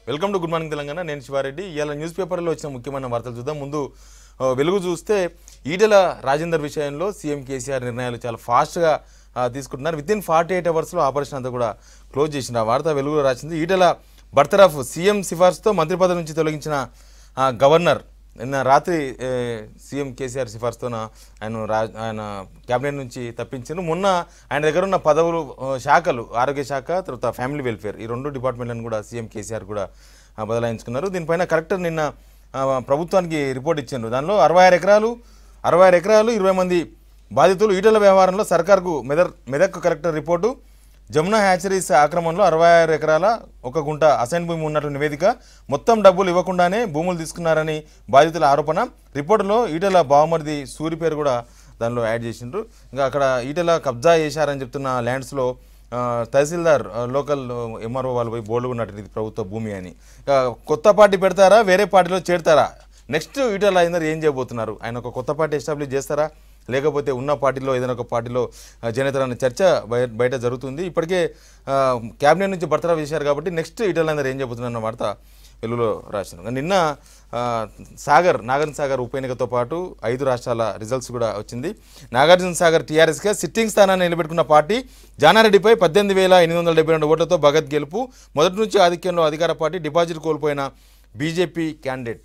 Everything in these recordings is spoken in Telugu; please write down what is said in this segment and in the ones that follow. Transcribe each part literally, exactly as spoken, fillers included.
Welcome to good morning Telangana. నేను శివారెడ్డి. ఇవాళ న్యూస్ పేపర్లో వచ్చిన ముఖ్యమైన వార్తలు చూద్దాం. ముందు వెలుగు చూస్తే ఈటెల రాజేందర్ విషయంలో సీఎం కేసీఆర్ నిర్ణయాలు చాలా ఫాస్ట్గా తీసుకుంటున్నారు. విత్ ఇన్ ఫార్టీ ఎయిట్ అవర్స్లో ఆపరేషన్ అంతా కూడా క్లోజ్ చేసిన వార్త వెలుగులో రాసింది. ఈటెల బర్తరఫ్ సీఎం సిఫార్సుతో మంత్రి పదవి నుంచి తొలగించిన గవర్నర్ నిన్న రాత్రి సీఎం కేసీఆర్ సిఫార్సుతో ఆయన రా ఆయన క్యాబినెట్ నుంచి తప్పించారు. మొన్న ఆయన దగ్గర ఉన్న పదవులు శాఖలు ఆరోగ్య శాఖ తర్వాత ఫ్యామిలీ వెల్ఫేర్ ఈ రెండు డిపార్ట్మెంట్లను కూడా సీఎం కేసీఆర్ కూడా బదలాయించుకున్నారు. దీనిపైన కలెక్టర్ నిన్న ప్రభుత్వానికి రిపోర్ట్ ఇచ్చారు. దానిలో అరవై ఆరు ఎకరాలు అరవై ఆరు ఎకరాలు ఇరవై మంది బాధితులు ఈటెల వ్యవహారంలో సర్కార్కు Medak Medak collector report. Jamuna hatcheries ఆక్రమణలో అరవై ఆరు ఎకరాల ఒక గుంట అసైన్ భూమి ఉన్నట్లు నివేదిక. మొత్తం డబ్బులు ఇవ్వకుండానే భూములు తీసుకున్నారని బాధితుల ఆరోపణ. రిపోర్టులో ఈటెల బావమరిది సూరి పేరు కూడా దానిలో యాడ్ చేసిండ్రు. ఇంకా అక్కడ ఈటెల కబ్జా చేశారని చెప్తున్న ల్యాండ్స్లో తహసీల్దార్ లోకల్ ఎంఆర్ఓ వాళ్ళు పోయి బోర్డు ఉన్నట్టు ఇది ప్రభుత్వ భూమి అని. కొత్త పార్టీ పెడతారా, వేరే పార్టీలో చేరుతారా, నెక్స్ట్ ఈటెల రాజేందర్ ఏం చేయబోతున్నారు, ఆయన ఒక కొత్త పార్టీ ఎస్టాబ్లిష్ చేస్తారా లేకపోతే ఉన్న పార్టీలో ఏదైనా ఒక పార్టీలో జనేతరన్న చర్చ బయట జరుగుతుంది. ఇప్పటికే క్యాబినెట్ నుంచి బర్తరఫ్ చేశారు కాబట్టి నెక్స్ట్ ఈటెల రాజేందర్ ఏం చెబుతున్నారన్న వార్త వెలుగులో రాశారు. నిన్న సాగర్ నాగార్జున సాగర్ ఉప ఎన్నికతో పాటు ఐదు రాష్ట్రాల రిజల్ట్స్ కూడా వచ్చింది. నాగార్జున సాగర్ టీఆర్ఎస్గా సిట్టింగ్ స్థానాన్ని నిలబెట్టుకున్న పార్టీ జానారెడ్డిపై పద్దెనిమిది వేల ఎనిమిది వందల డెబ్బై రెండు ఓట్లతో భగత్ గెలుపు. మొదటి నుంచి ఆధిక్యంలో అధికార పార్టీ డిపాజిట్ కోల్పోయిన బీజేపీ క్యాండిడేట్.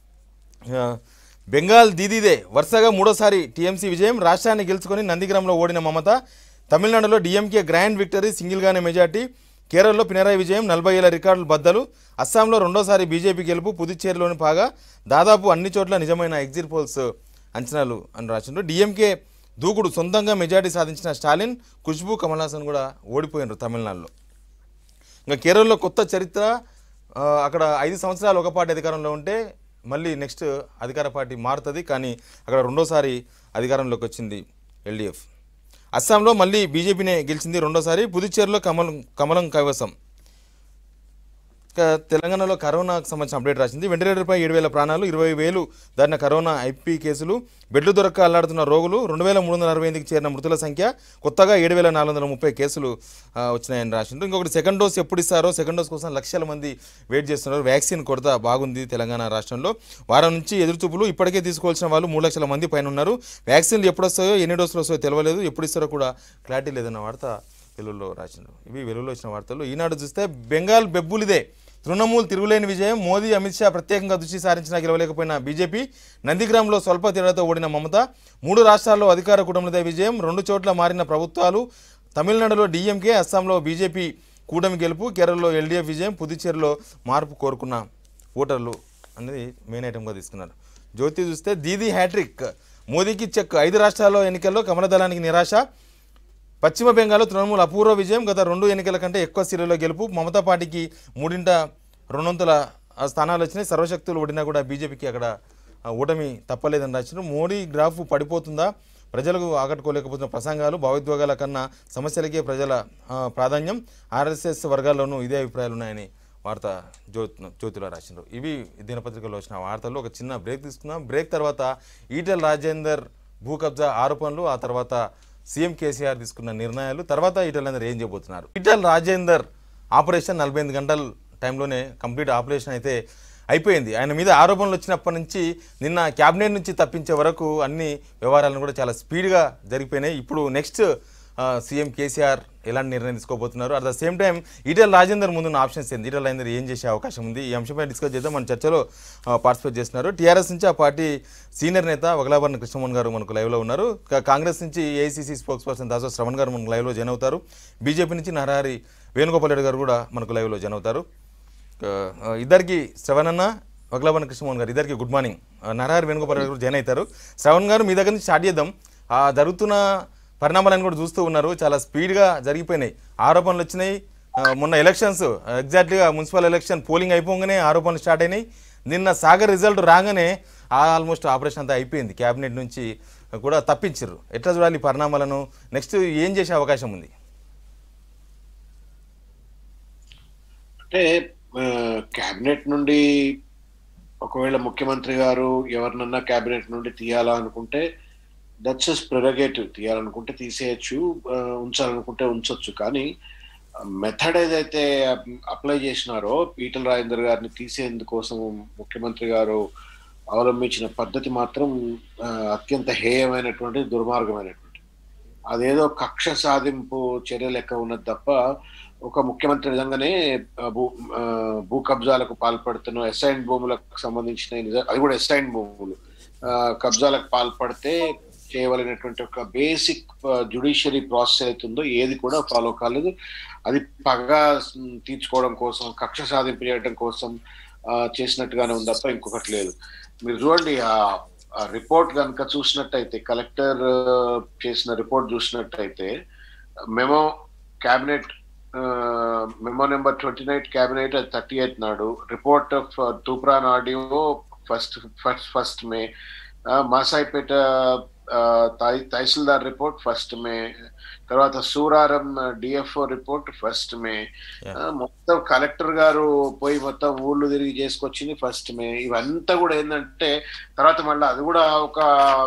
బెంగాల్ దీదీదే వరుసగా మూడోసారి టీఎంసీ విజయం. రాష్ట్రాన్ని గెలుచుకొని నందిగ్రామ్లో ఓడిన మమత. తమిళనాడులో డీఎంకే గ్రాండ్ విక్టరీ, సింగిల్గానే మెజార్టీ. కేరళలో పినరాయి విజయం, నలభై ఏళ్ల రికార్డులు బద్దలు. అస్సాంలో రెండోసారి బీజేపీ గెలుపు. పుదుచ్చేరిలోని పాగా. దాదాపు అన్ని చోట్ల నిజమైన ఎగ్జిట్ పోల్స్ అంచనాలు అని రాసిండ్రు. డీఎంకే దూకుడు, సొంతంగా మెజార్టీ సాధించిన స్టాలిన్, ఖుష్బూ, కమల్ హాసన్ కూడా ఓడిపోయినారు తమిళనాడులో. ఇంకా కేరళలో కొత్త చరిత్ర. అక్కడ ఐదు సంవత్సరాలు ఒక పార్టీ అధికారంలో ఉంటే మళ్ళీ నెక్స్ట్ అధికార పార్టీ మారుతుంది, కానీ అక్కడ రెండోసారి అధికారంలోకి వచ్చింది ఎల్డీఎఫ్. అస్సాంలో మళ్ళీ బీజేపీనే గెలిచింది రెండోసారి. పుదుచ్చేరిలో కమలం కమలం కైవసం. తెలంగాణలో కరోనాకు సంబంధించిన అప్డేట్ రాసింది. వెంటిలేటర్పై ఏడు వేల ప్రాణాలు, ఇరవై వేలు దాటిన కరోనా ఐపీ కేసులు. బెడ్లు దొరక్క అల్లాడుతున్న రోగులు. రెండు వేల మూడు వందల అరవై ఎనిమిదికి చేరిన మృతుల సంఖ్య. కొత్తగా ఏడు వేల నాలుగు వందల ముప్పై కేసులు వచ్చినాయని రాసిండ్రు. ఇంకొకటి సెకండ్ డోస్ ఎప్పుడు ఇస్తారో, సెకండ్ డోస్ కోసం లక్షల మంది వెయిట్ చేస్తున్నారు. వ్యాక్సిన్ కొరత బాగుంది తెలంగాణ రాష్ట్రంలో. వారం నుంచి ఎదురుచూపులు. ఇప్పటికే తీసుకోవాల్సిన వాళ్ళు మూడు లక్షల మంది పైన ఉన్నారు. వ్యాక్సిన్లు ఎప్పుడు వస్తాయో, ఎన్ని డోసులు వస్తాయో తెలియలేదు. ఎప్పుడు ఇస్తారో కూడా క్లారిటీ లేదన్న వార్త వెలుగులో రాసిండ్రు. ఇవి వెలుగులో వచ్చిన వార్తలు. ఈనాడు చూస్తే బెంగాల్ బెబ్బులిదే, తృణమూల్ తిరుగులేని విజయం. మోదీ, అమిత్ షా ప్రత్యేకంగా దృష్టి సారించినా గెలవలేకపోయిన బీజేపీ. నందిగ్రామ్లో స్వల్ప తేడాతో ఓడిన మమత. మూడు రాష్ట్రాల్లో అధికార కూటమిదే విజయం. రెండు చోట్ల మారిన ప్రభుత్వాలు. తమిళనాడులో డీఎంకే, అస్సాంలో బీజేపీ కూటమి గెలుపు. కేరళలో ఎల్డీఎఫ్ విజయం. పుదుచ్చేరిలో మార్పు కోరుకున్న ఓటర్లు అనేది మెయిన్ ఐటమ్గా తీసుకున్నారు. జ్యోతి చూస్తే దీదీ హ్యాట్రిక్, మోదీకి చెక్. ఐదు రాష్ట్రాల్లో ఎన్నికల్లో కమలదళానికి నిరాశ. పశ్చిమ బెంగాల్లో తృణమూల్ అపూర్వ విజయం. గత రెండు ఎన్నికల కంటే ఎక్కువ సీట్లలో గెలుపు. మమతా పార్టీకి మూడింట రెండొంతుల స్థానాలు వచ్చినాయి. సర్వశక్తులు ఓడినా కూడా బీజేపీకి అక్కడ ఓటమి తప్పలేదని రాసిన. మోడీ గ్రాఫ్ పడిపోతుందా, ప్రజలకు ఆకట్టుకోలేకపోతున్న ప్రసంగాలు, భావోద్వేగాల కన్నా సమస్యలకే ప్రజల ప్రాధాన్యం. ఆర్ఎస్ఎస్ వర్గాల్లోనూ ఇదే అభిప్రాయాలు ఉన్నాయని వార్త జ్యోతి జ్యోతిలో రాసినారు. ఇవి దినపత్రికలో వచ్చిన వార్తలు. ఒక చిన్న బ్రేక్ తీసుకుందాం. బ్రేక్ తర్వాత ఈటెల రాజేందర్ భూ కబ్జా ఆరోపణలు, ఆ తర్వాత సీఎం కేసీఆర్ తీసుకున్న నిర్ణయాలు, తర్వాత ఈటెల రాజేందర్ ఏం చేయబోతున్నారు. ఈటెల రాజేందర్ ఆపరేషన్ నలభై ఎనిమిది గంటల టైంలోనే కంప్లీట్ ఆపరేషన్ అయితే అయిపోయింది. ఆయన మీద ఆరోపణలు వచ్చినప్పటి నుంచి నిన్న క్యాబినెట్ నుంచి తప్పించే వరకు అన్ని వ్యవహారాలను కూడా చాలా స్పీడ్గా జరిగిపోయినాయి. ఇప్పుడు నెక్స్ట్ సీఎం కేసీఆర్ ఎలాంటి నిర్ణయం తీసుకోబోతున్నారు, at the same time Etela Rajender ముందున్న ఆప్షన్స్ ఏంది, ఈటెల రాజేందర్ ఏం చేసే అవకాశం ఉంది, ఈ అంశంపై డిస్కస్ చేద్దాం. మన చర్చలో పార్టిసిపేట్ చేస్తున్నారు టీఆర్ఎస్ నుంచి ఆ పార్టీ సీనియర్ నేత వగలాభరణి కృష్ణమోహన్ గారు మనకు లైవ్లో ఉన్నారు. కాంగ్రెస్ నుంచి AICC spokesperson Daso Sravan garu మనకు లైవ్లో జాయిన్ అవుతారు. బీజేపీ నుంచి నరహరి వేణుగోపాల్ రెడ్డి గారు కూడా మనకు లైవ్లో జాయిన్ అవుతారు. ఇద్దరికి శ్రవణ్ అన్న, వగలాభరణి కృష్ణమోహన్ గారు ఇద్దరికి good morning. Narahari Venugopal Reddy garu join అవుతారు. శ్రవణ్ గారు మీ దగ్గర నుంచి స్టార్ట్ చేద్దాం. ఆ జరుగుతున్న పరిణామాలను కూడా చూస్తూ ఉన్నారు, చాలా స్పీడ్గా జరిగిపోయినాయి, ఆరోపణలు వచ్చినాయి. మొన్న ఎలక్షన్స్ ఎగ్జాక్ట్లీగా మున్సిపల్ ఎలక్షన్ పోలింగ్ అయిపోగానే ఆరోపణలు స్టార్ట్ అయినాయి. నిన్న సాగర్ రిజల్ట్ రాగానే ఆల్మోస్ట్ ఆపరేషన్ అంతా అయిపోయింది, క్యాబినెట్ నుంచి కూడా తప్పించారు. ఎట్లా చూడాలి పరిణామాలను, నెక్స్ట్ ఏం చేసే అవకాశం ఉంది? అంటే క్యాబినెట్ నుండి ఒకవేళ ముఖ్యమంత్రి గారు ఎవరినన్నా క్యాబినెట్ నుండి తీయాలా అనుకుంటే దట్స్ ప్రెరగేటివ్. తీయాలనుకుంటే తీసేయచ్చు, ఉంచాలనుకుంటే ఉంచవచ్చు. కానీ మెథడ్ ఏదైతే అప్లై చేసినారో ఈటల రాజేందర్ గారిని తీసేందుకోసం ముఖ్యమంత్రి గారు అవలంబించిన పద్ధతి మాత్రం అత్యంత హేయమైనటువంటి దుర్మార్గమైనటువంటి, అదేదో కక్ష సాధింపు చర్య లెక్క ఉన్నది తప్ప ఒక ముఖ్యమంత్రి విధంగానే భూ భూ కబ్జాలకు పాల్పడుతున్న ఎస్ఐన్ భూములకు సంబంధించిన, అది కూడా ఎస్ఐన్ భూములు కబ్జాలకు పాల్పడితే చేయవలసినటువంటి ఒక బేసిక్ జ్యుడిషియరీ ప్రాసెస్ అవుతుందో ఏది కూడా ఫాలో కాలేదు. అది పగ తీర్చుకోవడం కోసం, కక్ష సాధింపు చేయడం కోసం చేసినట్టుగానే ఉంది తప్ప ఇంకొకటి లేదు. మీరు చూడండి, ఆ రిపోర్ట్ కనుక చూసినట్టయితే, కలెక్టర్ చేసిన రిపోర్ట్ చూసినట్టయితే, memo cabinet memo number twenty nine cabinet thirty eighth నాడు, report of Toopran audio first first first May, Masaipet tahsildar report first May, తర్వాత Suraram DFO report first May, మొత్తం కలెక్టర్ గారు పోయి మొత్తం ఊళ్ళు తిరిగి చేసుకొచ్చింది ఫస్ట్ మే. ఇవంతా కూడా ఏంటంటే తర్వాత మళ్ళీ అది కూడా ఒక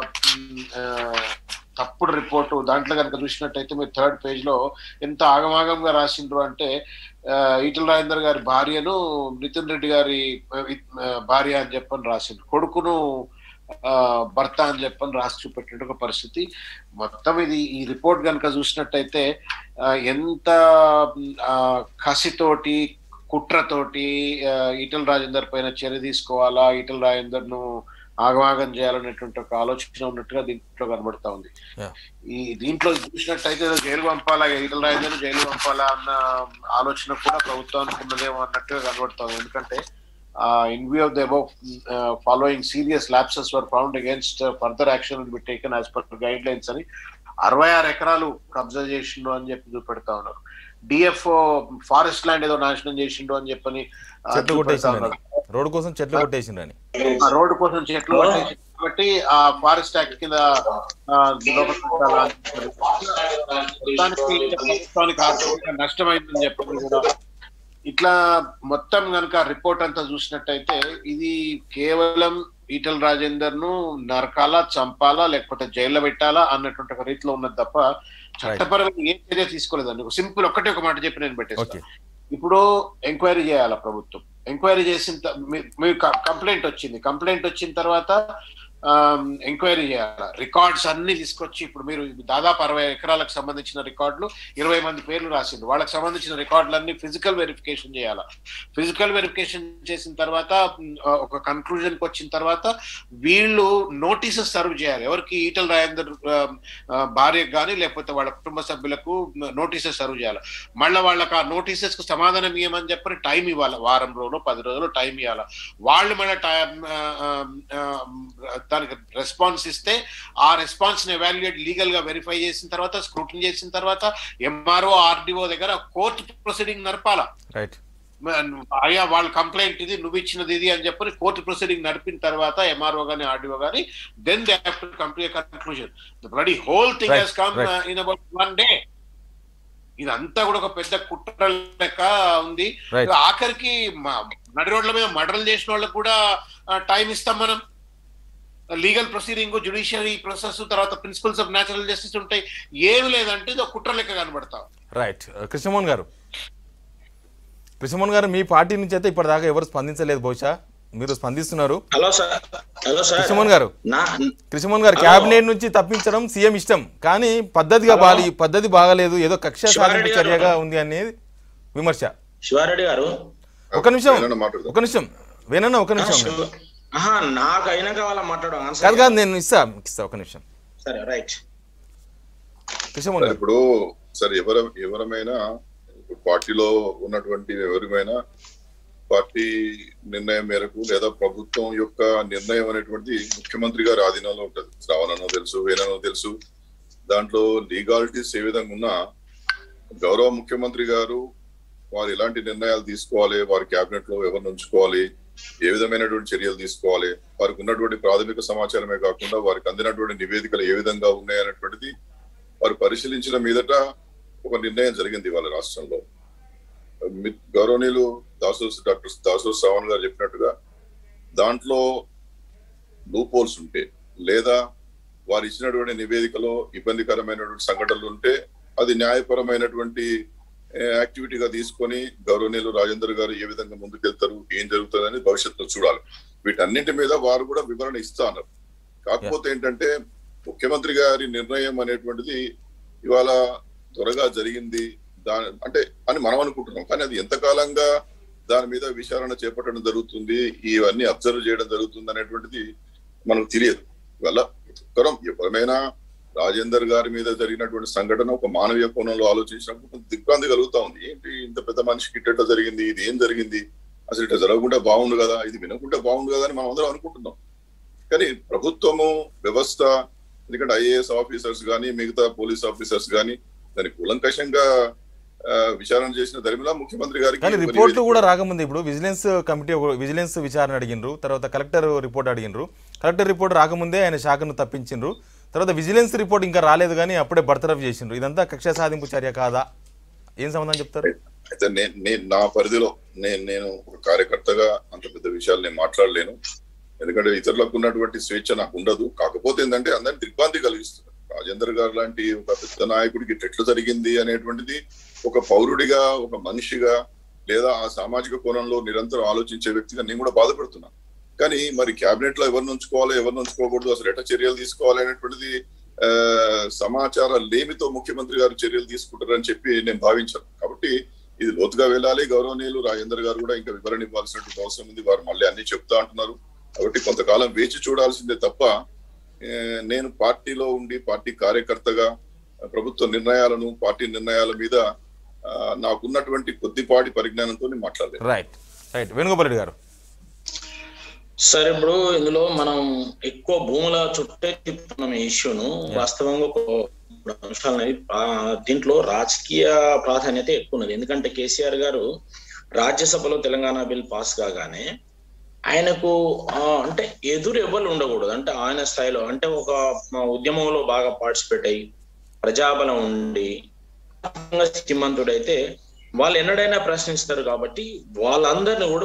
తప్పుడు రిపోర్టు. దాంట్లో కనుక చూసినట్టయితే మీరు థర్డ్ పేజ్ లో ఎంత ఆగమాగంగా రాసిండ్రు అంటే, ఈటల రాజేందర్ గారి భార్యను నితిన్ రెడ్డి గారి భార్య అని చెప్పని రాసిండ్రు, కొడుకును భర్త అని చెప్పని రాసి చూపెట్టిన ఒక పరిస్థితి. మొత్తం ఇది ఈ రిపోర్ట్ కనుక చూసినట్టయితే ఎంత కసితోటి కుట్రతోటి ఈటల రాజేందర్ పైన చర్య తీసుకోవాలా, ఈటల రాజేందర్ ను ఆగమాగం చేయాలనేటువంటి ఒక ఆలోచన ఉన్నట్టుగా దీంట్లో కనబడతా ఉంది. ఈ దీంట్లో చూసినట్టయితే జైలు పంపాలా, ఈటల రాజేందర్ జైలు పంపాలా అన్న ఆలోచన కూడా ప్రభుత్వానికి ఉన్నదేమో అన్నట్టుగా కనబడతా ఉంది. ఎందుకంటే Uh, in view of the above uh, following serious lapses were found against uh, further action will be taken as per guidelines అని అరవై ఆరు ఎకరాలు కబ్జా చేసిండు అని చెప్పి చూపెడతా ఉన్నారు. డిఎఫ్ఓ ఫారెస్ట్ ల్యాండ్ ఏదో నాశనం చేసిండు అని చెప్పని రోడ్డు కోసం చెట్లు కొట్టేసిండు అని, రోడ్డు కోసం చెట్లు కొట్టేసి కాబట్టి ఆ ఫారెస్ట్ యాక్ట్ కింద నష్టమైందని చెప్పి కూడా ఇట్లా మొత్తం కనుక రిపోర్ట్ అంతా చూసినట్టయితే ఇది కేవలం ఈటల రాజేందర్ ను నరకాలా, చంపాలా, లేకపోతే జైల్లో పెట్టాలా అన్నటువంటి ఒక రీతిలో ఉన్నది తప్ప చట్టపరమైన ఏ చర్య తీసుకోలేదండి. సింపుల్ ఒక్కటే ఒక మాట చెప్పి నేను పెట్టేస్తాను. ఇప్పుడు ఎంక్వైరీ చేయాలా ప్రభుత్వం, ఎంక్వైరీ చేసిన మీరు కంప్లైంట్ వచ్చింది, కంప్లైంట్ వచ్చిన తర్వాత ఎంక్వైరీ చేయాలి, రికార్డ్స్ అన్ని తీసుకొచ్చి, ఇప్పుడు మీరు దాదాపు అరవై ఎకరాలకు సంబంధించిన రికార్డులు ఇరవై మంది పేర్లు రాసిండ్రు, వాళ్ళకి సంబంధించిన రికార్డులన్నీ ఫిజికల్ వెరిఫికేషన్ చేయాలి. ఫిజికల్ వెరిఫికేషన్ చేసిన తర్వాత ఒక కన్క్లూజన్కి వచ్చిన తర్వాత వీళ్ళు నోటీసెస్ సర్వ్ చేయాలి. ఎవరికి? ఈటల రాజేందర్ భార్యకు కానీ లేకపోతే వాళ్ళ కుటుంబ సభ్యులకు నోటీసెస్ సర్వ్ చేయాలి. మళ్ళీ వాళ్ళకి ఆ నోటీసెస్ కు సమాధానం ఇవ్వమని చెప్పి టైం ఇవ్వాలి, వారం రోజులు పది రోజులు టైం ఇవ్వాలి. వాళ్ళు మళ్ళీ టైం దానికి రెస్పాన్స్ ఇస్తే ఆ రెస్పాన్స్ ని ఎవాల్యుయేట్ లీగల్ గా వెరిఫై చేసిన తర్వాత, స్క్రూటినీ చేసిన తర్వాత ఎంఆర్ఓ ఆర్డీఓ దగ్గర కోర్టు ప్రొసీడింగ్ నడపాలా. అయ్యా వాళ్ళ కంప్లైంట్ ఇది, నువ్వు ఇచ్చినది ఇది అని చెప్పి కోర్టు ప్రొసీడింగ్ నడిపిన తర్వాత ఎంఆర్ఓ గానీ ఆర్డీఓ గానీ then they have to come to a conclusion. The bloody whole thing has come in about one day. ఇదంతా కూడా ఒక పెద్ద కుట్ర లెక్క ఉంది. ఆఖరికి నడి రోడ్ల మీద మర్డర్లు చేసిన వాళ్ళకు కూడా టైం ఇస్తాం మనం. లీగల్ ప్రొసీడింగ్, జ్యుడిషియరీ ప్రాసెస్, తర్వాత ప్రిన్సిపల్స్ ఆఫ్ న్యాచురల్ జస్టిస్ ఉంటాయి. ఏమి లేదంటే ఇది ఒక కుట్ర లెక్క కనబడతాం. రైట్. కృష్ణమోహన్ గారు, కృష్ణమోహన్ గారు మీ పార్టీ నుంచి అయితే ఇప్పటిదాకా ఎవరు స్పందించలేదు, బహుశా మీరు స్పందిస్తున్నారు. Hello sir. Hello sir. Krishnamohan garu, Krishnamohan గారు క్యాబినెట్ నుంచి తప్పించడం సీఎం ఇష్టం, కానీ పద్ధతిగా బాలి పద్ధతి బాగలేదు, ఏదో కక్ష సాధింపు చర్యగా ఉంది అనేది విమర్శ. శివారెడ్డి గారు ఒక నిమిషం ఒక నిమిషం వేనన్నా ఒక నిమిషం నాకు అయినాక వాళ్ళ మాట్లాడడం కాదు కాదు నేను ఇస్తా ఇస్తా ఒక నిమిషం. సరే రైట్. ఇప్పుడు సరే ఎవర ఎవరమైనా పార్టీలో ఉన్నటువంటి ఎవరిమైనా పార్టీ నిర్ణయం మేరకు లేదా ప్రభుత్వం యొక్క నిర్ణయం అనేటువంటి ముఖ్యమంత్రి గారి ఆధీనంలో ఉంటది. శ్రావణనో తెలుసు, వేననో తెలుసు. దాంట్లో లీగాలిటీస్ ఏ విధంగా ఉన్నా గౌరవ ముఖ్యమంత్రి గారు వారు ఎలాంటి నిర్ణయాలు తీసుకోవాలి, వారి కేబినెట్ లో ఎవరిని ఉంచుకోవాలి, ఏ విధమైనటువంటి చర్యలు తీసుకోవాలి, వారికి ఉన్నటువంటి ప్రాథమిక సమాచారమే కాకుండా వారికి అందినటువంటి నివేదికలు ఏ విధంగా ఉన్నాయనేటువంటిది వారు పరిశీలించిన మీదట ఒక నిర్ణయం జరిగింది వాళ్ళ రాష్ట్రంలో. గౌరవనీయులు దాసో డాక్టర్ దాసో శ్రావణ్ గారు చెప్పినట్టుగా దాంట్లో లూప్ హోల్స్ ఉంటే లేదా వారు ఇచ్చినటువంటి నివేదికలో ఇబ్బందికరమైనటువంటి సంఘటనలు ఉంటే అది న్యాయపరమైనటువంటి యాక్టివిటీగా తీసుకొని గౌరవనీయులు రాజేందర్ గారు ఏ విధంగా ముందుకెళ్తారు, ఏం జరుగుతుందని భవిష్యత్తులో చూడాలి. వీటన్నింటి మీద వారు కూడా వివరణ ఇస్తా అన్నారు. కాకపోతే ఏంటంటే ముఖ్యమంత్రి గారి నిర్ణయం అనేటువంటిది ఇవాళ త్వరగా జరిగింది దాని అంటే అని మనం అనుకుంటున్నాం. కానీ అది ఎంతకాలంగా దాని మీద విచారణ చేపట్టడం జరుగుతుంది, ఇవన్నీ అబ్జర్వ్ చేయడం జరుగుతుంది అనేటువంటిది మనకు తెలియదు. ఇవాళ ఒక్కరం ఎవరైనా రాజేందర్ గారి మీద జరిగినటువంటి సంఘటన ఒక మానవీయ కోణంలో ఆలోచించినప్పుడు దిగ్భ్రాంతి కలుగుతా ఉంది. ఏంటి ఇంత పెద్ద మనిషికి ఇట్లా జరిగింది, ఇది ఏం జరిగింది, అసలు ఇట్లా జరగకుండా బాగుండు కదా, ఇది వినకుంటే బాగుండు కదా అని మనం అందరం అనుకుంటున్నాం. కానీ ప్రభుత్వము వ్యవస్థ, ఎందుకంటే ఐఏఎస్ ఆఫీసర్స్ కానీ మిగతా పోలీస్ ఆఫీసర్స్ కానీ దాన్ని కూలంకషంగా విచారణ చేసిన దరిమిలా ముఖ్యమంత్రి గారికి కానీ రిపోర్ట్లు కూడా రాకముందే ఇప్పుడు విజిలెన్స్ కమిటీ విజిలెన్స్ విచారణ అడిగినరు, తర్వాత కలెక్టర్ రిపోర్ట్ అడిగినరు. కలెక్టర్ రిపోర్ట్ రాకముందే ఆయన శాఖను తప్పించిండ్రు. తర్వాత విజిలెన్స్ రిపోర్ట్ ఇంకా రాలేదు కానీ అప్పుడే బర్తరఫ్ చేసిండ్రు. ఇదంతా కక్ష సాధింపు చర్య కాదా? ఏం సంబంధం చెప్తారు? అయితే నేను నా పరిధిలో నేను నేను ఒక కార్యకర్తగా అంత పెద్ద విషయాలు నేను మాట్లాడలేను. ఎందుకంటే ఇతరులకు ఉన్నటువంటి స్వేచ్ఛ నాకు ఉండదు. కాకపోతే ఏంటంటే అందరినీ దిగ్భ్రాంతి కలిగిస్తున్నారు. రాజేందర్ గారు లాంటి ఒక పెద్ద నాయకుడికి ఎట్లా జరిగింది అనేటువంటిది ఒక పౌరుడిగా, ఒక మనిషిగా, లేదా ఆ సామాజిక కోణంలో నిరంతరం ఆలోచించే వ్యక్తిగా నేను కూడా బాధపడుతున్నాను. కానీ మరి క్యాబినెట్ లో ఎవరిని ఉంచుకోవాలి, ఎవరిని ఉంచుకోకూడదు, అసలు ఎట్లా చర్యలు తీసుకోవాలి అనేటువంటిది ఆ సమాచార లేమితో ముఖ్యమంత్రి గారు చర్యలు తీసుకుంటారని చెప్పి నేను భావించాను. కాబట్టి ఇది లోతుగా వెళ్ళాలి. గౌరవనీయులు రాజేందర్ గారు కూడా ఇంకా వివరణ ఇవ్వాల్సినటువంటి అవసరం ఉంది. వారు మళ్ళీ అన్ని చెప్తా అంటున్నారు. కాబట్టి కొంతకాలం వేచి చూడాల్సిందే తప్ప నేను పార్టీలో ఉండి పార్టీ కార్యకర్తగా ప్రభుత్వ నిర్ణయాలను, పార్టీ నిర్ణయాల మీద నాకున్నటువంటి కొద్దిపాటి పరిజ్ఞానంతో మాట్లాడలేదు. రైట్ రైట్ వేణుగోపాల్ రెడ్డి గారు. సరే, ఇప్పుడు ఇందులో మనం ఎక్కువ భూముల చుట్టే తిప్పుతున్నాం ఈ ఇష్యూను. వాస్తవంగా ఒక అంశాలు దీంట్లో రాజకీయ ప్రాధాన్యత ఎక్కువ ఉన్నది. ఎందుకంటే కేసీఆర్ గారు రాజ్యసభలో తెలంగాణ బిల్ పాస్ కాగానే ఆయనకు అంటే ఎదురు ఎవరు ఉండకూడదు, అంటే ఆయన స్థాయిలో అంటే ఒక ఉద్యమంలో బాగా పార్టిసిపేట్ అయ్యి ప్రజాబలం ఉండి శ్రీమంతుడైతే వాళ్ళు ఎన్నడైనా ప్రశ్నిస్తారు. కాబట్టి వాళ్ళందరినీ కూడా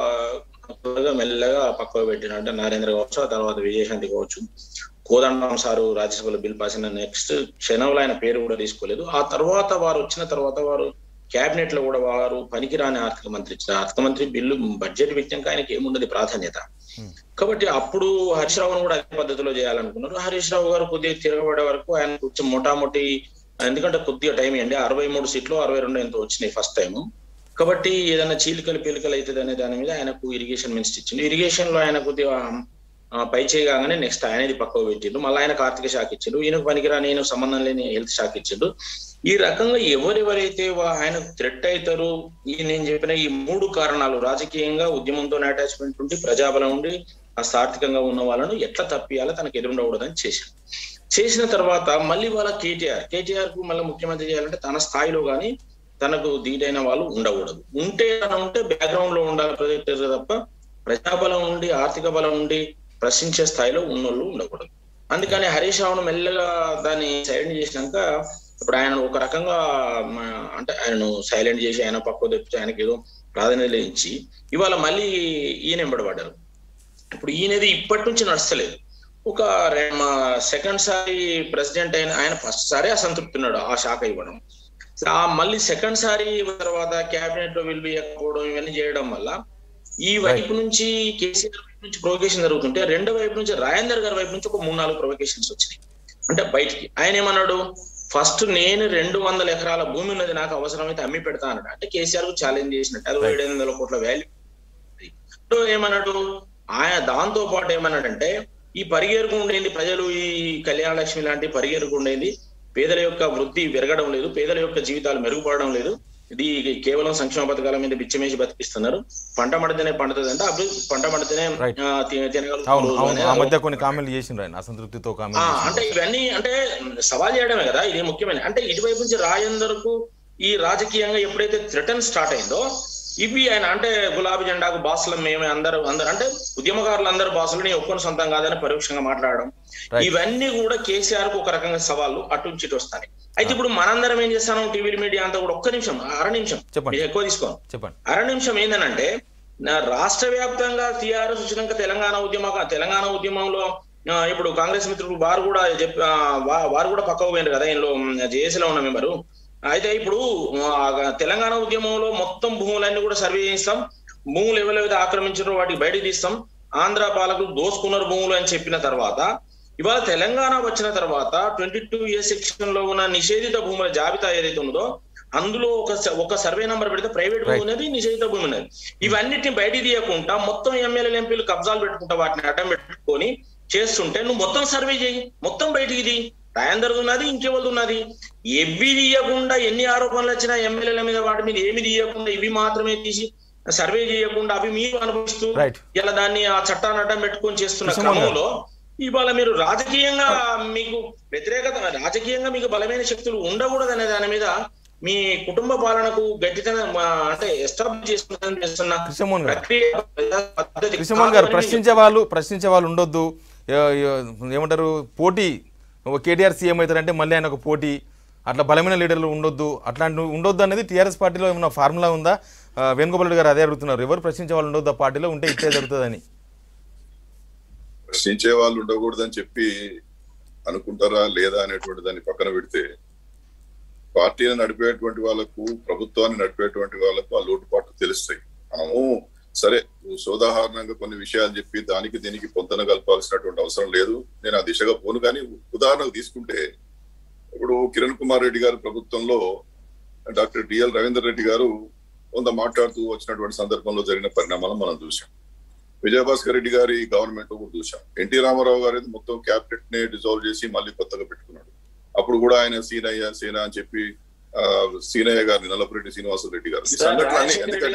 ఒక మెల్లగా పక్కకు పెట్టిన అంటే నరేంద్ర కావచ్చు, ఆ తర్వాత విజయశాంతి కావచ్చు, కోదండరాం సారు రాజ్యసభలో బిల్ పాస్ అయిన నెక్స్ట్ క్షణంలో ఆయన పేరు కూడా తీసుకోలేదు. ఆ తర్వాత వారు వచ్చిన తర్వాత వారు క్యాబినెట్ లో కూడా వారు పనికిరాని ఆర్థిక మంత్రి ఇచ్చారు. ఆర్థిక మంత్రి బిల్లు బడ్జెట్ వ్యక్తంగా ఆయనకి ఏముండదు ప్రాధాన్యత. కాబట్టి అప్పుడు హరీష్ రావును కూడా అదే పద్ధతిలో చేయాలనుకున్నారు. హరీష్ రావు గారు కొద్దిగా తిరగబడే వరకు ఆయన కొంచెం మొటామొటి, ఎందుకంటే కొద్దిగా టైం అండి, అరవై మూడు సీట్లు అరవై రెండు ఎంతో వచ్చినాయి ఫస్ట్ టైం. కాబట్టి ఏదైనా చీలికలు పీలికలు అవుతుంది అనే దాని మీద ఆయనకు ఇరిగేషన్ మినిస్టర్ ఇచ్చిండు. ఇరిగేషన్ లో ఆయన కొద్దిగా పై చేయగానే నెక్స్ట్ ఆయనది పక్కకు పెట్టిండు. మళ్ళీ ఆయనకు ఆర్థిక శాఖ ఇచ్చిండు. ఈయనకు పనికిరాని ఈయన సంబంధం లేని హెల్త్ శాఖ ఇచ్చిండు. ఈ రకంగా ఎవరెవరైతే ఆయనకు థ్రెట్ అవుతారు, ఈ నేను చెప్పిన ఈ మూడు కారణాలు రాజకీయంగా ఉద్యమంతో అటాచ్మెంట్ ఉండి ప్రజాబలం ఉండి కాస్త ఆర్థికంగా ఉన్న వాళ్ళను ఎట్లా తప్పియాలో తనకు ఎదురుండకూడదని చేశాను. చేసిన తర్వాత మళ్ళీ వాళ్ళ కేటీఆర్ కేటీఆర్ కు మళ్ళీ ముఖ్యమంత్రి చేయాలంటే తన స్థాయిలో కానీ తనకు దీటైన వాళ్ళు ఉండకూడదు. ఉంటే ఉంటే బ్యాక్గ్రౌండ్ లో ఉండాలి ప్రొజెక్టర్ తప్ప ప్రజాబలం ఉండి ఆర్థిక బలం ఉండి ప్రశ్నించే స్థాయిలో ఉన్నోళ్ళు ఉండకూడదు. అందుకని హరీష్ రావును మెల్లగా దాన్ని సైలెంట్ చేసినాక ఇప్పుడు ఆయన ఒక రకంగా అంటే ఆయనను సైలెంట్ చేసి ఆయన పక్కకు తెప్పి ఆయనకి ఏదో ప్రాధాన్యత ఇచ్చి ఇవాళ మళ్ళీ ఈయన వెంబడబడ్డారు. ఇప్పుడు ఈయనది ఇప్పటి నుంచి నడుస్తలేదు. ఒక సెకండ్ సారి ప్రెసిడెంట్ అయిన ఆయన ఫస్ట్ సారి అసంతృప్తి ఉన్నాడు ఆ శాఖ ఇవ్వడం. ఆ మళ్ళీ సెకండ్ సారి తర్వాత క్యాబినెట్ లో విలువ ఇవ్వకపోవడం ఇవన్నీ చేయడం వల్ల ఈ వైపు నుంచి కేసీఆర్ వైపు నుంచి ప్రొవకేషన్ జరుగుతుంటే రెండో వైపు నుంచి రాజేందర్ గారి వైపు నుంచి ఒక మూడు నాలుగు ప్రొవకేషన్స్ వచ్చినాయి. అంటే బయటికి ఆయన ఏమన్నాడు, ఫస్ట్ నేను రెండు వందల ఎకరాల భూమి ఉన్నది నాకు అవసరమైతే అమ్మి పెడతా అన్నాడు. అంటే కేసీఆర్ కు ఛాలెంజ్ చేసినట్టు అరవై ఏడు వందల కోట్ల వాల్యూ ఏమన్నాడు ఆయన. దాంతో పాటు ఏమన్నాడంటే ఈ పరిగెరుకు ఉండేది ప్రజలు, ఈ కళ్యాణ లక్ష్మి లాంటి పరిగెరుకు ఉండేది పేదల యొక్క వృద్ధి పెరగడం లేదు, పేదల యొక్క జీవితాలు మెరుగుపడడం లేదు, ఇది కేవలం సంక్షేమ పథకాల మీద బిచ్చమేసి బతికిస్తున్నారు. పంట పండితేనే పండుతుంది అంటే అభివృద్ధి పంట పండితేనే అసంతృప్తితో అంటే ఇవన్నీ అంటే సవాల్ చేయడమే కదా ఇది ముఖ్యమైన. అంటే ఇటువైపు నుంచి రాజేందర్ కు ఈ రాజకీయంగా ఎప్పుడైతే థ్రెటన్ స్టార్ట్ అయిందో ఇవి ఆయన అంటే గులాబీ జెండాకు బాసులం మేమే అందరూ అందరు అంటే ఉద్యమకారులు అందరూ బాసులని ఒక్కని సొంతం కాదని పరోక్షంగా మాట్లాడడం, ఇవన్నీ కూడా కేసీఆర్ కు ఒక రకంగా సవాళ్ళు అటు నుంచి ఇటు వస్తాయి. అయితే ఇప్పుడు మనందరం ఏం చేస్తాను టీవీ మీడియా అంతా కూడా ఒక్క నిమిషం అర నిమిషం ఎక్కువ తీసుకోండి చెప్పండి అర నిమిషం ఏంటంటే రాష్ట్ర వ్యాప్తంగా టీఆర్ఎస్ వచ్చినాక తెలంగాణ ఉద్యమ తెలంగాణ ఉద్యమంలో ఇప్పుడు కాంగ్రెస్ మిత్రులు వారు కూడా చెప్పి వారు కూడా పక్కకు పోయినారు కదా, ఇందులో జేఏసీలో ఉన్న మెంబరు అయితే ఇప్పుడు తెలంగాణ ఉద్యమంలో మొత్తం భూములన్నీ కూడా సర్వే చేస్తాం, భూములు ఎవరైతే ఆక్రమించారో వాటికి బయటకు తీస్తాం, ఆంధ్ర పాలకులు దోసుకున్నారు భూములు అని చెప్పిన తర్వాత ఇవాళ తెలంగాణ వచ్చిన తర్వాత ట్వంటీ టూ ఏ సెక్షన్ లో ఉన్న నిషేధిత భూముల జాబితా ఏదైతే ఉన్నదో అందులో ఒక ఒక సర్వే నంబర్ పెడితే ప్రైవేట్ భూమి ఉన్నది, నిషేధిత భూమి ఉన్నది. ఇవన్నిటిని బయట తీయకుండా మొత్తం ఎమ్మెల్యేలు ఎంపీలు కబ్జాలు పెట్టుకుంటా వాటిని అడ్డం పెట్టుకొని చేస్తుంటే నువ్వు మొత్తం సర్వే చేయి, మొత్తం బయటికి తీ. రాయందరిది ఉన్నది, ఇంకెవరిది ఉన్నది. ఎవి తీయకుండా ఎన్ని ఆరోపణలు వచ్చినా ఎమ్మెల్యేల మీద వాటి మీద ఏమి తీయకుండా ఇవి మాత్రమే తీసి సర్వే చేయకుండా అవి మీరు అనుభవిస్తూ ఇలా దాన్ని ఆ చట్టాన్ని అడ్డం పెట్టుకొని చేస్తున్న క్రమంలో ఇవాళ మీరు రాజకీయంగా మీకు వ్యతిరేకత, రాజకీయంగా మీకు బలమైన శక్తులు ఉండకూడదు అనే దాని మీద మీ కుటుంబ పాలనకు గట్టితనం అంటే ఎస్టాబ్లిష్ చేసుకున్న కృష్ణమోహన్ గారు ప్రశ్నించే వాళ్ళు ప్రశ్నించే వాళ్ళు ఉండొద్దు, ఏమంటారు పోటీ, కేటీఆర్ సీఎం అవుతారంటే మళ్ళీ ఆయన ఒక పోటీ, అట్లా బలమైన లీడర్లు ఉండొద్దు, అట్లాంటి ఉండొద్దు అనేది టీఆర్ఎస్ పార్టీలో ఏమైనా ఫార్ములా ఉందా? వేణుగోపాల్ రెడ్డి గారు అదే అడుగుతున్నారు, ఎవరు ప్రశ్నించే వాళ్ళు ఉండొద్దు ఆ పార్టీలో, ఉంటే ఇట్టే జరుగుతుందని. ప్రశ్నించే వాళ్ళు ఉండకూడదని చెప్పి అనుకుంటారా లేదా అనేటువంటి దాన్ని పక్కన పెడితే, పార్టీని నడిపేటువంటి వాళ్ళకు, ప్రభుత్వాన్ని నడిపేటువంటి వాళ్ళకు ఆ లోటుపాట్లు తెలుస్తాయి. మనము సరే సోదాహరణంగా కొన్ని విషయాలు చెప్పి దానికి దీనికి పొంతన కలపాల్సినటువంటి అవసరం లేదు, నేను ఆ దిశగా పోను. కానీ ఉదాహరణకు తీసుకుంటే ఇప్పుడు కిరణ్ కుమార్ రెడ్డి గారి ప్రభుత్వంలో డాక్టర్ డిఎల్ రవీందర్ రెడ్డి గారు కొంత మాట్లాడుతూ వచ్చినటువంటి సందర్భంలో జరిగిన పరిణామాలను మనం చూసాం. విజయభాస్కర్ రెడ్డి గారి గవర్నమెంట్ లో కూడా చూసాం. ఎన్టీ రామారావు గారు మొత్తం క్యాబినెట్ ని డిజాల్వ్ చేసి మళ్ళీ కొత్తగా పెట్టుకున్నాడు. అప్పుడు కూడా ఆయన సీనయ్య సేన అని చెప్పి ఆ సీనయ్య గారిని నల్లపురెడ్డి శ్రీనివాసరెడ్డి గారు ఈ సంఘటనని ఎందుకంటే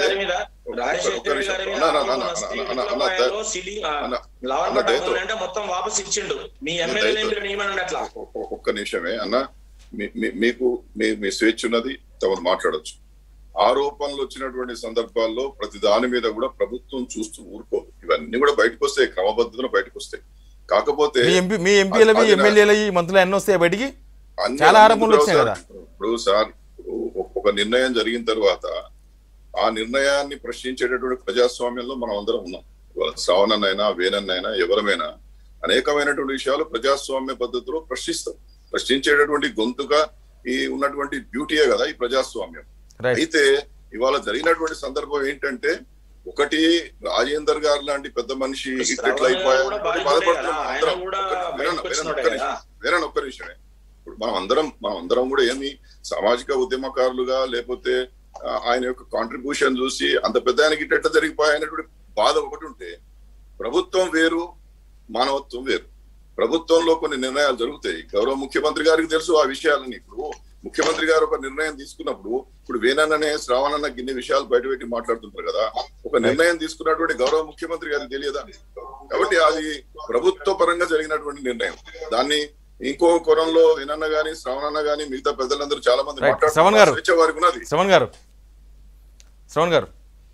ఒక్క నిమిషమే అన్న, మీకు మీ స్వేచ్ఛ ఉన్నది, తమను మాట్లాడొచ్చు. ఆరోపణలు వచ్చినటువంటి సందర్భాల్లో ప్రతి దాని మీద కూడా ప్రభుత్వం చూస్తూ ఊరుకోదు. ఇవన్నీ కూడా బయటకు వస్తాయి, క్రమబద్ధతను బయటకు వస్తాయి. కాకపోతే మీ ఎంపీలవి ఎమ్మెల్యేలవి మంత్రులు ఎన్ని వస్తాయి బయటికి? చాలా ఆరోపణలు వచ్చాయి కదా. ఇప్పుడు సార్ ఒక నిర్ణయం జరిగిన తర్వాత ఆ నిర్ణయాన్ని ప్రశ్నించేటటువంటి ప్రజాస్వామ్యంలో మనం అందరం ఉన్నాం. శ్రావణన్నైనా వేనన్నైనా ఎవరమైనా అనేకమైనటువంటి విషయాలు ప్రజాస్వామ్య పద్ధతిలో ప్రశ్నిస్తాం. ప్రశ్నించేటటువంటి గొంతుగా ఈ ఉన్నటువంటి బ్యూటీయే కదా ఈ ప్రజాస్వామ్యం. అయితే ఇవాళ జరిగినటువంటి సందర్భం ఏంటంటే, ఒకటి రాజేందర్ గారు లాంటి పెద్ద మనిషి ఇట్లా అయిపోయారు బాధపడుతున్నాం అందరం. వేరే ఒక్క విషయమే, ఇప్పుడు మనం అందరం మనం అందరం కూడా ఏమి సామాజిక ఉద్యమకారులుగా లేకపోతే ఆయన యొక్క కాంట్రిబ్యూషన్ చూసి అంత పెద్ద ఆయనకి ఇట్లా జరిగిపోయాయనేటువంటి బాధ ఒకటి ఉంటే, ప్రభుత్వం వేరు, మానవత్వం వేరు. ప్రభుత్వంలో కొన్ని నిర్ణయాలు జరుగుతాయి, గౌరవ ముఖ్యమంత్రి గారికి తెలుసు ఆ విషయాలని. ఇప్పుడు ముఖ్యమంత్రి గారు ఒక నిర్ణయం తీసుకున్నప్పుడు, ఇప్పుడు వేనన్ననే శ్రావణన్న ఇన్ని విషయాలు బయట పెట్టి మాట్లాడుతుంటారు కదా, ఒక నిర్ణయం తీసుకున్నటువంటి గౌరవ ముఖ్యమంత్రి గారికి తెలియదా? కాబట్టి అది ప్రభుత్వ పరంగా జరిగినటువంటి నిర్ణయం. దాన్ని ఇంకో కోణంలో వేనన్న గాని శ్రావణన్న గాని మిగతా పెద్దలందరూ చాలా మంది మాట్లాడుతున్నారు, స్వేచ్ఛ వారికి ఉన్నది. శ్రవణ్ గారు శ్రవణ్ గారు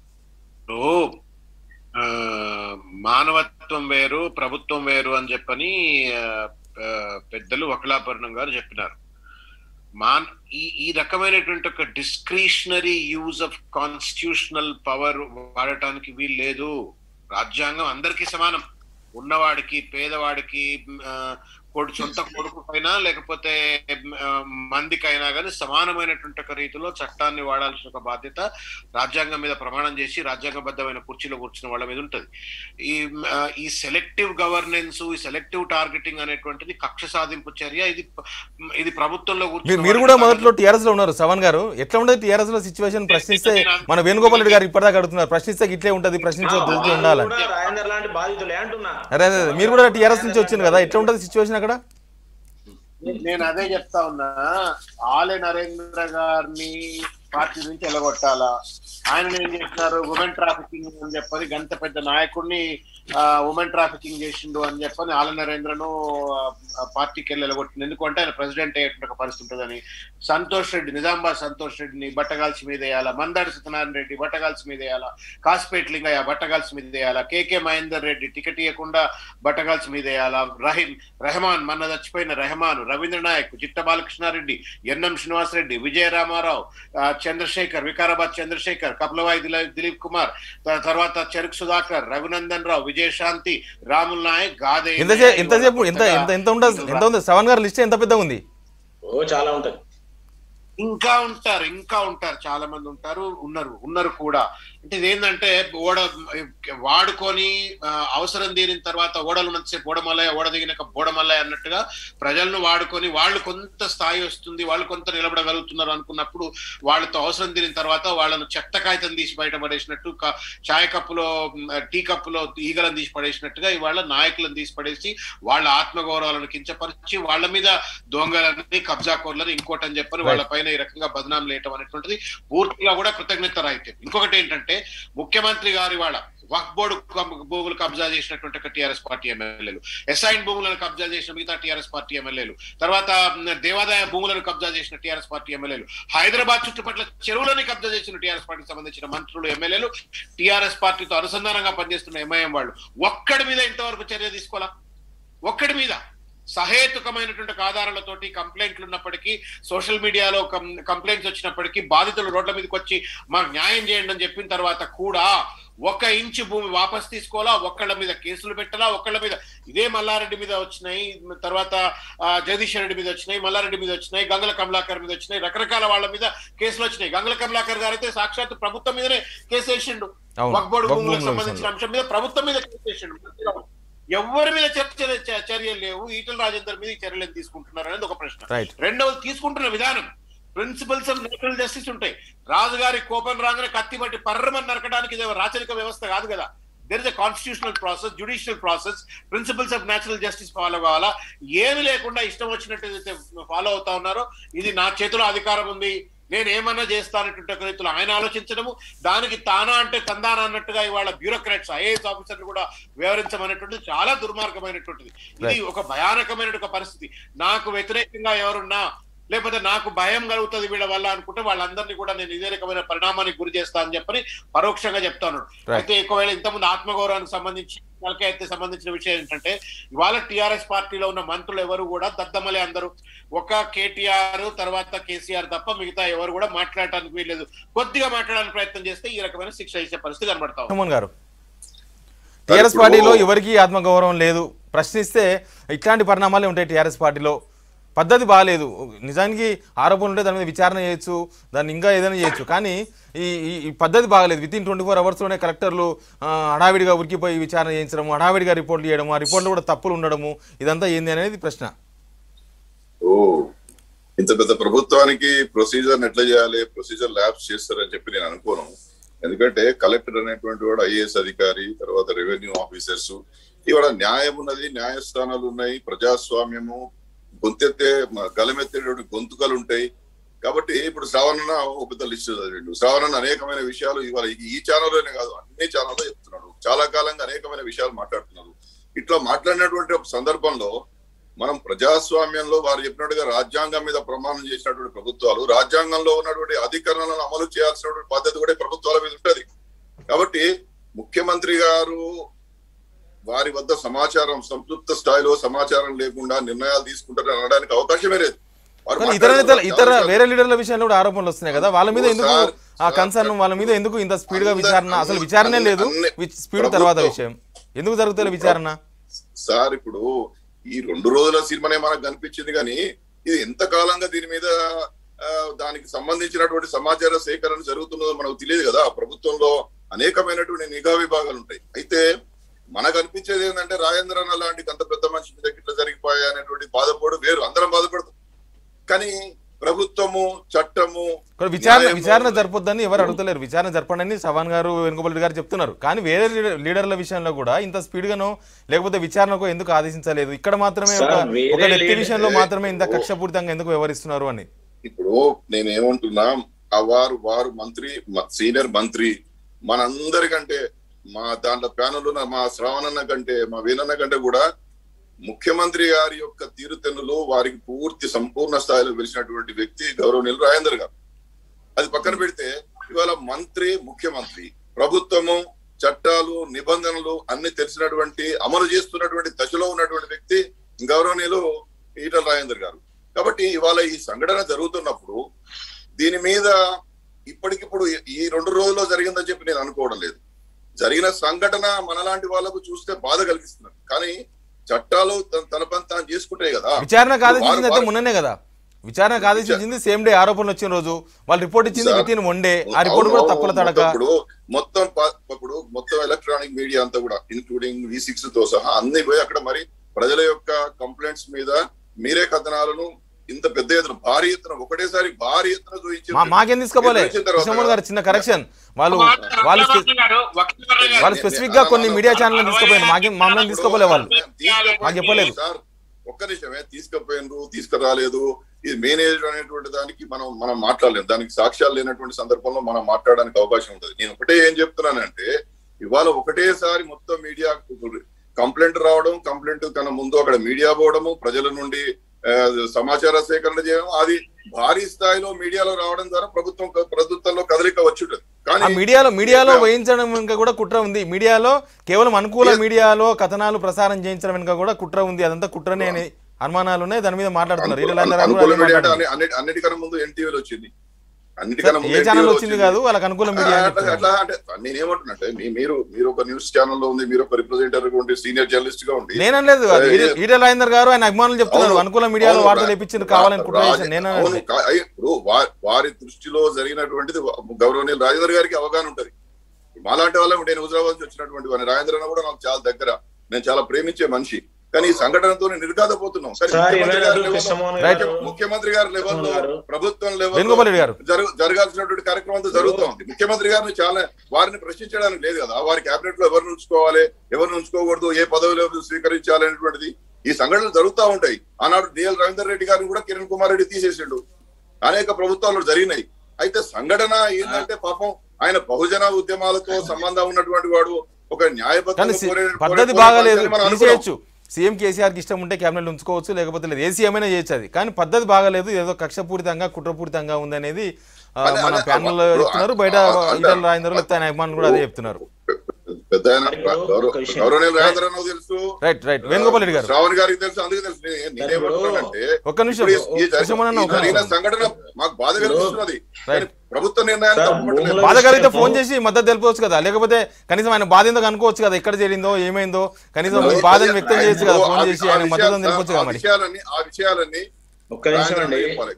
మానవత్వం వేరు, ప్రభుత్వం వేరు అని చెప్పని పెద్దలు వకలాభరణం గారు చెప్పినారు. మాన్ ఈ ఈ రకమైనటువంటి ఒక discretionary use of constitutional power వాడటానికి వీలు లేదు. రాజ్యాంగం అందరికీ సమానం, ఉన్నవాడికి పేదవాడికి కొడు సొంత కొడుకుకైనా లేకపోతే మందికైనా కానీ సమానమైనటువంటి ఒక రీతిలో చట్టాన్ని వాడాల్సిన ఒక బాధ్యత రాజ్యాంగం మీద ప్రమాణం చేసి రాజ్యాంగబద్ధమైన కుర్చీలో కూర్చున్న వాళ్ళ మీద ఉంటుంది. ఈ ఈ సెలెక్టివ్ గవర్నెన్స్, ఈ సెలెక్టివ్ టార్గెటింగ్ అనేటువంటిది కక్ష సాధింపు చర్య. ఇది ఇది ప్రభుత్వంలో కూర్చుని మీరు కూడా మొదట్లో టీఆర్ఎస్ లో ఉన్నారు శ్రవణ్ గారు, ఎట్లా ఉండదు టీఆర్ఎస్ లో సిచ్యువేషన్? ప్రశ్నిస్తే మన వేణుగోపాల్ రెడ్డి గారు ఇప్పటిదాకా అడుగుతున్నారు, ప్రశ్నిస్తే ఇట్లే ఉంటది, ప్రశ్నించే ఉండాలి. అరే అదే మీరు కూడా టీఆర్ఎస్ నుంచి వచ్చింది కదా, ఎట్లా ఉంటది సిచ్యువేషన్ అక్కడ? నేను అదే చెప్తా ఉన్నా, ఆలే నరేంద్ర గారిని పార్టీ నుంచి ఎలగొట్టాలా, ఆయన ఏం చేస్తున్నారు ఉమెన్ ట్రాఫికింగ్ అని చెప్పని గంత పెద్ద నాయకుడిని ఉమెన్ ట్రాఫికింగ్ చేసిండు అని చెప్పని ఆల నరేంద్రను పార్టీకి వెళ్ళి ఎలగొట్టింది. ఎందుకంటే ఆయన ప్రెసిడెంట్ అయ్యేటువంటి పరిస్థితి ఉంటుందని. సంతోష్ రెడ్డి, నిజామాబాద్ సంతోష్ రెడ్డిని బట్టగాల్సి మీద వేయాలా, మందాడి సత్యనారాయణ రెడ్డి బట్టగాల్సి మీద వేయాలా, కాసిపేట లింగయ్య బట్టగాల్సి మీద వేయాలా, కేకే మహేందర్ రెడ్డి టికెట్ ఇవ్వకుండా బట్టగాల్సి మీద వేయాలా, రహీం రెహమాన్ మొన్న చచ్చిపోయిన రెహమాన్, రవీంద్ర నాయక్, చిట్ట బాలకృష్ణారెడ్డి, ఎన్ఎం శ్రీనివాసరెడ్డి, విజయ రామారావు, చంద్రశేఖర్, వికారాబాద్ చంద్రశేఖర్, కపిలవాయి దిలీప్ కుమార్, తర్వాత చెరుకు సుధాకర్, రఘునందన్ రావు, విజయశాంతి, రాముల్ నాయక్, గాదే. ఎంతసేపు ఎంత ఎంత ఎంత ఉండదు ఎంత ఉంది శ్రవణ్ గారు లిస్ట్ ఎంత పెద్ద ఉంది? ఓ చాలా ఉంటది. ఇంకా ఉంటారు ఇంకా ఉంటారు చాలా మంది ఉంటారు ఉన్నారు ఉన్నారు కూడా. అంటే ఇదేంటంటే ఓడ వాడుకొని అవసరం తీరిన తర్వాత ఓడలు ఉన్నంతసేపు ఓడమల్లయ్య, ఓడ దిగినాక బోడమల్లయ్య అన్నట్టుగా ప్రజలను వాడుకొని వాళ్ళు కొంత స్థాయి వస్తుంది, వాళ్ళు కొంత నిలబడగలుగుతున్నారు అనుకున్నప్పుడు వాళ్ళతో అవసరం తీరిన తర్వాత వాళ్ళను చెత్త కాగితం తీసి బయట పడేసినట్టు, చాయ్ కప్పులో టీ కప్పులో ఈగలను తీసి పడేసినట్టుగా ఇవాళ నాయకులను తీసి పడేసి వాళ్ళ ఆత్మగౌరవాలను కించపరిచి వాళ్ళ మీద దొంగలని కబ్జాకోర్లని ఇంకోటని చెప్పని వాళ్ళ పైన ఈ రకంగా బదనాం లేయటం అనేటువంటిది పూర్తిగా కూడా కృతజ్ఞత రాహిత్యం. ఇంకొకటి ఏంటంటే ముఖ్యమంత్రి గారి వాళ్ళ వక్ఫ్ బోర్డు భూములు కబ్జా చేసినటువంటి టీఆర్ఎస్ పార్టీ ఎమ్మెల్యేలు, ఎస్ఐన్ భూములను కబ్జా చేసిన మిగతా టీఆర్ఎస్ పార్టీ ఎమ్మెల్యేలు, తర్వాత దేవాదాయ భూములను కబ్జా చేసిన టీఆర్ఎస్ పార్టీ ఎమ్మెల్యేలు, హైదరాబాద్ చుట్టుపట్ల చెరువులని కబ్జా చేసిన టీఆర్ఎస్ పార్టీకి సంబంధించిన మంత్రులు ఎమ్మెల్యేలు, టీఆర్ఎస్ పార్టీతో అనుసంధానంగా పనిచేస్తున్న ఎంఐఎం వాళ్ళు ఒక్కడి మీద ఇంతవరకు చర్య తీసుకోవాలా? ఒక్కడి మీద సహేతుకమైనటువంటి ఆధారాలతోటి కంప్లైంట్లు ఉన్నప్పటికీ, సోషల్ మీడియాలో కంప్లైంట్స్ వచ్చినప్పటికీ, బాధితులు రోడ్ల మీదకి వచ్చి మాకు న్యాయం చేయండి అని చెప్పిన తర్వాత కూడా ఒక ఇంచు భూమి వాపస్ తీసుకోవాలా, ఒక్కళ్ళ మీద కేసులు పెట్టాలా, ఒక్కళ్ళ మీద ఇదే మల్లారెడ్డి మీద వచ్చినాయి, తర్వాత జగదీష్ రెడ్డి మీద వచ్చినాయి, మల్లారెడ్డి మీద వచ్చినాయి, గంగుల కమలాకర్ మీద వచ్చినాయి, రకరకాల వాళ్ళ మీద కేసులు వచ్చినాయి. గంగుల కమలాకర్ గారు అయితే సాక్షాత్ ప్రభుత్వం మీదనే కేసు వేసిండు, వక్ఫ్ బోర్డు భూములకు సంబంధించిన అంశం మీద ప్రభుత్వం మీద కేసు వేసిండు. ఎవరి మీద చర్చ చర్యలు లేవు, ఈటల రాజేందర్ మీద చర్యలు తీసుకుంటున్నారు అనేది ఒక ప్రశ్న. రెండవది, తీసుకుంటున్న విధానం, ప్రిన్సిపల్స్ ఆఫ్ నేచురల్ జస్టిస్ ఉంటాయి. రాజుగారి కోపం రాగానే కత్తి బట్టి పర్రమని నరకడానికి ఇది రాచరిక వ్యవస్థ కాదు కదా. There is a constitutional process, judicial process, principles of natural justice follow కావాలా. ఏమి లేకుండా ఇష్టం వచ్చినట్టు ఏదైతే ఫాలో అవుతా ఉన్నారో, ఇది నా చేతిలో అధికారం ఉంది, నేను ఏమన్నా చేస్తానటువంటి రీతిలో ఆయన ఆలోచించడము, దానికి తానా అంటే తందానా అన్నట్టుగా ఇవాళ బ్యూరోక్రాట్స్, ఐఏఎస్ ఆఫీసర్లు కూడా వ్యవహరించమనేటువంటిది చాలా దుర్మార్గమైనటువంటిది. ఇది ఒక భయానకమైన పరిస్థితి. నాకు వ్యతిరేకంగా ఎవరున్నా, లేకపోతే నాకు భయం కలుగుతుంది వీళ్ళ వల్ల అనుకుంటే వాళ్ళందరినీ కూడా నేను ఇదే రకమైన పరిణామానికి గురి చేస్తా అని చెప్పని పరోక్షంగా చెప్తాను. అయితే ఒకవేళ ఇంతకుముందు ఆత్మగౌరవానికి సంబంధించి అయితే సంబంధించిన విషయం ఏంటంటే, ఇవాళ టీఆర్ఎస్ పార్టీలో ఉన్న మంత్రులు ఎవరు కూడా దద్దమలే, అందరూ ఒక కేటీఆర్ తర్వాత కేసీఆర్ తప్ప మిగతా ఎవరు కూడా మాట్లాడటానికి వీల్లేదు. కొద్దిగా మాట్లాడడానికి ప్రయత్నం చేస్తే ఈ రకమైన శిక్ష ఇచ్చే పరిస్థితి కనబడతా ఉంది. గారు, టీఆర్ఎస్ పార్టీలో ఎవరికి ఆత్మగౌరవం లేదు, ప్రశ్నిస్తే ఇట్లాంటి పరిణామాలే ఉంటాయి. టీఆర్ఎస్ పార్టీలో పద్ధతి బాగాలేదు. నిజానికి ఆరోపణలు ఉంటే దాని మీద విచారణ చేయొచ్చు, దాన్ని ఇంకా ఏదైనా చేయొచ్చు, కానీ ఈ ఈ పద్ధతి బాగాలేదు. విత్ ఇన్ ట్వంటీ ఫోర్ అవర్స్లోనే కలెక్టర్లు హడావిడిగా ఉరికిపోయి విచారణ చేయించడము, హడావిడిగా రిపోర్ట్లు చేయడము, ఆ రిపోర్ట్లు కూడా తప్పులు ఉండడము, ఇదంతా ఏంది అనేది ప్రశ్న. ఓ ఇంత పెద్ద ప్రభుత్వానికి ప్రొసీజర్ ఎట్లా చేయాలి, ప్రొసీజర్ ల్యాబ్స్ చేస్తారని చెప్పి నేను అనుకోను. ఎందుకంటే కలెక్టర్ అనేటువంటి వాడు ఐఏఎస్ అధికారి, తర్వాత రెవెన్యూ ఆఫీసర్స్, ఇవాళ న్యాయం ఉన్నది, న్యాయస్థానాలు ఉన్నాయి, ప్రజాస్వామ్యము, గొంతెత్తే గలమెత్తేటువంటి గొంతుకలు ఉంటాయి. కాబట్టి ఇప్పుడు శ్రావణ ఒక పెద్ద లిస్ట్ చదివిండు. శ్రావణ అనేకమైన విషయాలు ఇవాళ ఈ ఛానల్లోనే కాదు అన్ని ఛానల్లో చెప్తున్నాడు. చాలా కాలంగా అనేకమైన విషయాలు మాట్లాడుతున్నారు. ఇట్లా మాట్లాడినటువంటి సందర్భంలో మనం ప్రజాస్వామ్యంలో వారు చెప్పినట్టుగా రాజ్యాంగం మీద ప్రమాణం చేసినటువంటి ప్రభుత్వాలు, రాజ్యాంగంలో ఉన్నటువంటి అధికారాలను అమలు చేయాల్సినటువంటి బాధ్యత కూడా ప్రభుత్వాల మీద ఉంటది. కాబట్టి ముఖ్యమంత్రి గారు వారి వద్ద సమాచారం, సంతృప్త స్థాయిలో సమాచారం లేకుండా నిర్ణయాలు తీసుకుంటారని అనడానికి అవకాశమే లేదు. ఇతర నేతల ఇతర వేరే లీడర్ల విషయంలో కూడా ఆరోపణలు వస్తున్నాయి కదా, వాళ్ళ మీద ఎందుకు ఆ కన్సర్న్, వాళ్ళ మీద ఎందుకు ఇంత స్పీడ్ గా విచారణ? అసలు విచారణే లేదు, స్పీడ్ తర్వాత విషయం ఎందుకు జరుగుతుంది విచారణ? సార్ ఇప్పుడు ఈ రెండు రోజుల సినిమానే మనకు కనిపించింది, కానీ ఇది ఎంత కాలంగా దీని మీద దానికి సంబంధించినటువంటి సమాచార సేకరణ జరుగుతున్నదో మనకు తెలియదు కదా. ప్రభుత్వంలో అనేకమైనటువంటి నిఘా విభాగాలు ఉంటాయి. అయితే మనకు అనిపించేది ఏంటంటే రాజేంద్ర అన్న లాంటి అంత పెద్ద మనిషి మీద ఇట్లా జరిగిపోయా అనేటువంటి బాధపడు వేరు, అందరం బాధపడతాం. కానీ ప్రభుత్వము, చట్టము, విచారణ విచారణ జరపొద్దని ఎవరు అడుగుతలేరు. విచారణ జరపండి సవాన్ గారు, వెనుకబల్లి గారు చెప్తున్నారు. కానీ వేరే లీడర్ల విషయంలో కూడా ఇంత స్పీడ్ గానో లేకపోతే విచారణకు ఎందుకు ఆదేశించలేదు? ఇక్కడ మాత్రమే ఒక వ్యక్తి విషయంలో మాత్రమే ఇంత కక్షపూరితంగా ఎందుకు వ్యవహరిస్తున్నారు అని. ఇప్పుడు నేనేమంటున్నా, వారు వారు మంత్రి, సీనియర్ మంత్రి, మనందరికంటే, మా దాంట్లో ప్యానల్ ఉన్న మా శ్రావణన్న కంటే, మా వీణన్న కంటే కూడా ముఖ్యమంత్రి గారి యొక్క తీరుతెన్నులు వారికి పూర్తి సంపూర్ణ స్థాయిలో వెలిసినటువంటి వ్యక్తి గౌరవనీయులు రాజేందర్ గారు. అది పక్కన పెడితే ఇవాళ మంత్రి, ముఖ్యమంత్రి, ప్రభుత్వము, చట్టాలు, నిబంధనలు అన్ని తెలిసినటువంటి, అమలు చేస్తున్నటువంటి దశలో ఉన్నటువంటి వ్యక్తి గౌరవనీయులు ఈటల రాజేందర్ గారు. కాబట్టి ఇవాళ ఈ సంఘటన జరుగుతున్నప్పుడు దీని మీద ఇప్పటికిప్పుడు ఈ రెండు రోజుల్లో జరిగిందని చెప్పి నేను అనుకోవడం లేదు. జరిగిన సంఘటన మనలాంటి వాళ్ళకు చూస్తే బాధ కలిగిస్తున్నారు. కానీ చట్టాలు తన పని తాను చేసుకుంటాయి కదా. విచారణ కాదు మొన్ననే కదా విచారణకు ఆదేశించింది సేమ్ డే ఆరోపణలు వచ్చిన రోజు, వాళ్ళు రిపోర్ట్ ఇచ్చింది విత్ ఇన్ వన్ డే. ఆ రిపోర్ట్ కూడా తప్పుల తడక. మొత్తం ఇప్పుడు మొత్తం ఎలక్ట్రానిక్ మీడియా అంతా కూడా ఇన్క్లూడింగ్ వి సిక్స్ తో సహా అన్ని పోయి అక్కడ మరి ప్రజల యొక్క కంప్లైంట్స్ మీద మీరే కథనాలను ఇంత పెద్ద ఎత్తున భారీ ఎత్తున ఒకటేసారి భారీ ఎత్తున చూపించి మాకేం తీసుకోపోలే. కృష్ణమోహన్ గారు చిన్న కరెక్షన్, వాళ్ళు వాళ్ళు వాళ్ళు స్పెసిఫిక్ గా కొన్ని మీడియా ఛానల్ తీసుకోపోయారు, మాకేం మమ్మల్ని తీసుకోపోలే, వాళ్ళు మాకు చెప్పలేదు. సార్ ఒక్క నిమిషమే, తీసుకుపోయినరు తీసుకురాలేదు ఇది మేనేజ్ అనేటువంటి దానికి మనం మనం మాట్లాడలేము. దానికి సాక్ష్యాలు లేనటువంటి సందర్భంలో మనం మాట్లాడడానికి అవకాశం ఉంటుంది. నేను ఒకటే ఏం చెప్తున్నానంటే ఇవాళ ఒకటేసారి మొత్తం మీడియా కంప్లైంట్ రావడం, కంప్లైంట్ కన్నా ముందు అక్కడ మీడియా పోవడము, ప్రజల నుండి సమాచార సేకరణ చేయడం, అది భారీ స్థాయిలో మీడియాలో రావడం ద్వారా ప్రభుత్వం ప్రభుత్వంలో కదలిక వచ్చుంటది. కానీ మీడియాలో మీడియాలో వేయించడం వెనుక కూడా కుట్ర ఉంది. మీడియాలో కేవలం అనుకూల మీడియాలో కథనాలు ప్రసారం చేయించడం వెనుక కూడా కుట్ర ఉంది. అదంతా కుట్రనే అని అనుమానాలు ఉన్నాయి, దాని మీద మాట్లాడుతున్నారు. అన్నిటికన్నా ముందు ఎన్టీవీలో వచ్చింది, ఏ ఛానల్ వచ్చింది కాదు, వాళ్ళకి అనుకూల మీడియా. అట్లా అంటే నేనేమంటున్నట్టే మీరు మీరు ఒక న్యూస్ ఛానల్లో ఉంది, మీరు ఒక రిప్రజెంటేటివ్ ఉండి సీనియర్ జర్నలిస్ట్ గా ఉండి. నేనలేదు ఈటెల రాజేందర్ గారు ఆయన అభిమానులు చెప్తున్నారు అనుకూల మీడియాలో వార్తలు ఇప్పించారు కావాలని కుట్ర చేశారు. నేను ఇప్పుడు వారి దృష్టిలో జరిగినటువంటిది గౌరవనీయులు రాజేందర్ గారికి అవగాహన ఉంటది. మాలాంటి వాళ్ళ నేను హుజరాబాద్ నుంచి వచ్చినటువంటి వాడిని, రాజేంద్ర అన్న కూడా నాకు చాలా దగ్గర, నేను చాలా ప్రేమించే మనిషి. కానీ ఈ సంఘటనతో నిర్గాదపోతున్నాం. ముఖ్యమంత్రి గారి లెవెల్లో ప్రభుత్వం లెవెల్లో జరగాల్సినటువంటి కార్యక్రమం జరుగుతూ ఉంది. ముఖ్యమంత్రి గారిని చాలా వారిని ప్రశ్నించడానికి లేదు కదా, వారి కేబినెట్ లో ఎవరిని ఉంచుకోవాలి ఎవరిని ఉంచుకోకూడదు, ఏ పదవిలో స్వీకరించాలి అనేటువంటిది ఈ సంఘటనలు జరుగుతూ ఉంటాయి. ఆనాడు డిఎల్ రవీందర్ రెడ్డి గారిని కూడా కిరణ్ కుమార్ రెడ్డి తీసేసిండు, అనేక ప్రభుత్వాలు జరిగినాయి. అయితే సంఘటన ఏంటంటే పాపం ఆయన బహుజన ఉద్యమాలతో సంబంధం ఉన్నటువంటి వాడు, ఒక పద్ధతి బాగాలేదు, తీసేయచ్చు. సీఎం కేసీఆర్కి ఇష్టం ఉంటే కేబినెట్ ఉంచుకోవచ్చు, లేకపోతే లేదు, ఏ సీఎం అయినా చేయొచ్చు. అది కానీ పద్ధతి బాగాలేదు, ఏదో కక్షపూరితంగా కుట్రపూరితంగా ఉందనేది మన ప్యానల్ చెప్తున్నారు. బయట ఈటెల రాజేందర్ లేకపోతే ఆయన అభిమానులు కూడా అదే చెప్తున్నారు. రైట్ రైట్ వేణుగోపాల్ రెడ్డి గారు, శ్రావణ్ గారికి తెలుసు, అందుకే తెలుసు. నేనేమంటున్నానంటే ఒక్క నిమిషం సంఘటన మాకు బాధ కలిగిస్తున్నది. ప్రభుత్వ నిర్ణయాలు బాధ కలిగితే ఫోన్ చేసి మద్దతు తెలుపవచ్చు కదా, లేకపోతే కనీసం ఆయన బాధ ఏందో అనుకోవచ్చు కదా, ఎక్కడ జరిగిందో ఏమైందో కనీసం బాధను వ్యక్తం చేయొచ్చు కదా, ఫోన్ చేసి ఆయన మద్దతు తెలుపవచ్చు కదా. మరి ఆ విషయాలన్నీ ఒక్క నిమిషం అండి,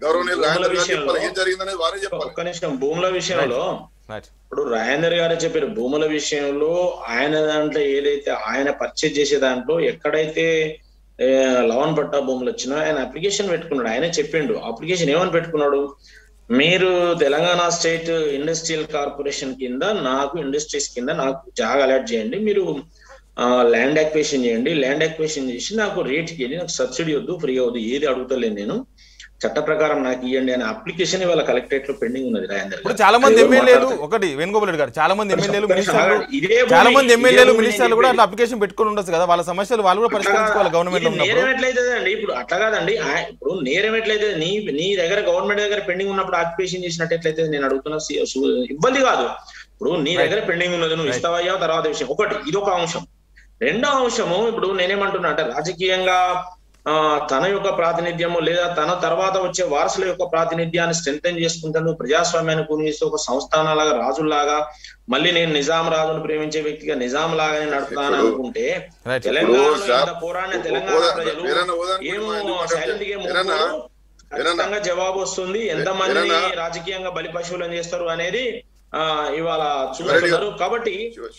ఒక్క నిమిషం భూముల విషయంలో ఇప్పుడు రాజేందర్ గారు చెప్పారు, భూముల విషయంలో ఆయన దాంట్లో ఏదైతే ఆయన పర్చేజ్ చేసే దాంట్లో ఎక్కడైతే లవన్ పట్టా భూములు వచ్చినా ఆయన అప్లికేషన్ పెట్టుకున్నాడు. ఆయనే చెప్పిండు అప్లికేషన్ ఏమని పెట్టుకున్నాడు, మీరు తెలంగాణ స్టేట్ ఇండస్ట్రియల్ కార్పొరేషన్ కింద నాకు ఇండస్ట్రీస్ కింద నాకు జాగా అలాట్ చేయండి, మీరు ల్యాండ్ అక్వేషన్ చేయండి, ల్యాండ్ అక్వేషన్ చేసి నాకు రేట్ ఇవ్వండి, నాకు సబ్సిడీ వద్దు, ఫ్రీ వద్దు, ఏది అడుగుతలేను, నేను చట్ట ప్రకారం నాకు ఇవ్వండి అనే అప్లికేషన్ ఇవాళ కలెక్టరేట్ లో పెండింగ్ ఉన్నది. రాజేందర్ ఇప్పుడు చాలా మంది ఎమ్మెల్యేలు, ఒకటి వేణుగోపాల్ రెడ్డి గారు, చాలా మంది ఎమ్మెల్యేలు మినిస్టర్లు చాలా మంది ఎమ్మెల్యేలు మినిస్టర్లు కూడా అట్లా అప్లికేషన్ పెట్టుకుని ఉండొచ్చు కదా, వాళ్ళ సమస్యలు వాళ్ళు కూడా పరిష్కరించుకోవాలి గవర్నమెంట్ లో ఉన్నప్పుడు. నేరం ఎట్లయితే అండి, ఇప్పుడు అట్లా కాదండి, ఇప్పుడు నేరం ఎట్లయితే నీ నీ దగ్గర గవర్నమెంట్ దగ్గర పెండింగ్ ఉన్నప్పుడు అప్లికేషన్ చేసినట్టు ఎట్లయితే నేను అడుగుతున్నా, ఇబ్బంది కాదు. ఇప్పుడు నీ దగ్గర పెండింగ్ ఉన్నది, నువ్వు ఇస్తావయ్యా తర్వాత విషయం ఒకటి, ఇది ఒక అంశం. రెండో అంశము, ఇప్పుడు నేనేమంటున్నా అంటే రాజకీయంగా ఆ తన యొక్క ప్రాతినిధ్యము లేదా తన తర్వాత వచ్చే వారసుల యొక్క ప్రాతినిధ్యాన్ని స్ట్రెంథెన్ చేసుకుంటాను, ప్రజాస్వామ్యాన్ని పూనిస్తూ ఒక సంస్థానాలాగా రాజుల్లాగా మళ్ళీ నేను నిజాం రాజును ప్రేమించే వ్యక్తిగా నిజాం లాగానే నడుపుతాను అనుకుంటే తెలంగాణ పోరాడిన తెలంగాణ ప్రజలు ఏమో సైలెంట్ గా ఖచ్చితంగా జవాబు వస్తుంది. ఎంతమంది రాజకీయంగా బలి పశువులను చేస్తారు అనేది ఆ ఇవాళ చూస్తున్నారు. కాబట్టి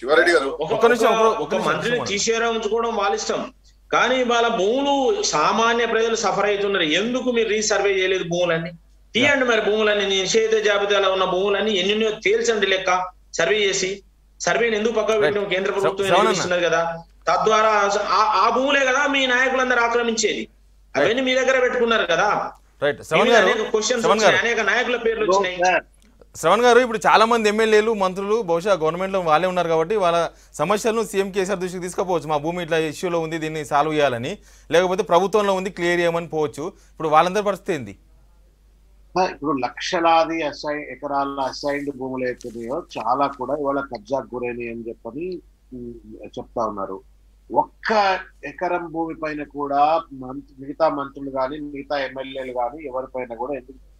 ఒక మంత్రిని తీసేరా ఉంచుకోవడం వాళ్ళ ఇష్టం, కానీ ఇవాళ భూములు సామాన్య ప్రజలు సఫర్ అవుతున్నారు. ఎందుకు మీరు రీసర్వే చేయలేదు భూములన్నీ? తీయండి మరి భూములన్నీ, నిషేధ జాబితాలో ఉన్న భూములన్నీ ఎన్నెన్నో తేల్చండి, లెక్క సర్వే చేసి. సర్వేని ఎందుకు పక్క పెట్టడం, కేంద్ర ప్రభుత్వం నిర్వహిస్తున్నది కదా, తద్వారా ఆ భూములే కదా మీ నాయకులందరూ ఆక్రమించేది, అవన్నీ మీ దగ్గర పెట్టుకున్నారు కదా. క్వశ్చన్స్ అనేక నాయకుల పేర్లు వచ్చినాయి. శ్రవణ్ గారు, ఇప్పుడు చాలా మంది ఎమ్మెల్యేలు మంత్రులు బహుశా గవర్నమెంట్లో వాళ్ళే ఉన్నారు కాబట్టి వాళ్ళ సమస్యలను సీఎం కేసీఆర్ దృష్టికి తీసుకుపోవచ్చు, మా భూమి ఇట్లా ఇష్యూలో ఉంది దీన్ని సాల్వ్ చేయాలని, లేకపోతే ప్రభుత్వంలో ఉంది క్లియర్ చేయమని పోవచ్చు. ఇప్పుడు వాళ్ళందరి పరిస్థితి ఏంది? ఇప్పుడు లక్షలాది అసై ఎకరాల అసైన్డ్ భూములు అవుతున్నాయో చాలా కూడా ఇవాళ కబ్జాకు గురైనవి అని చెప్పని చెప్తా ఉన్నారు. ఒక్క ఎకరం భూమి పైన కూడా మిగతా మంత్రులు కానీ మిగతా ఎమ్మెల్యేలు కానీ ఎవరిపైన కూడా ఎందుకు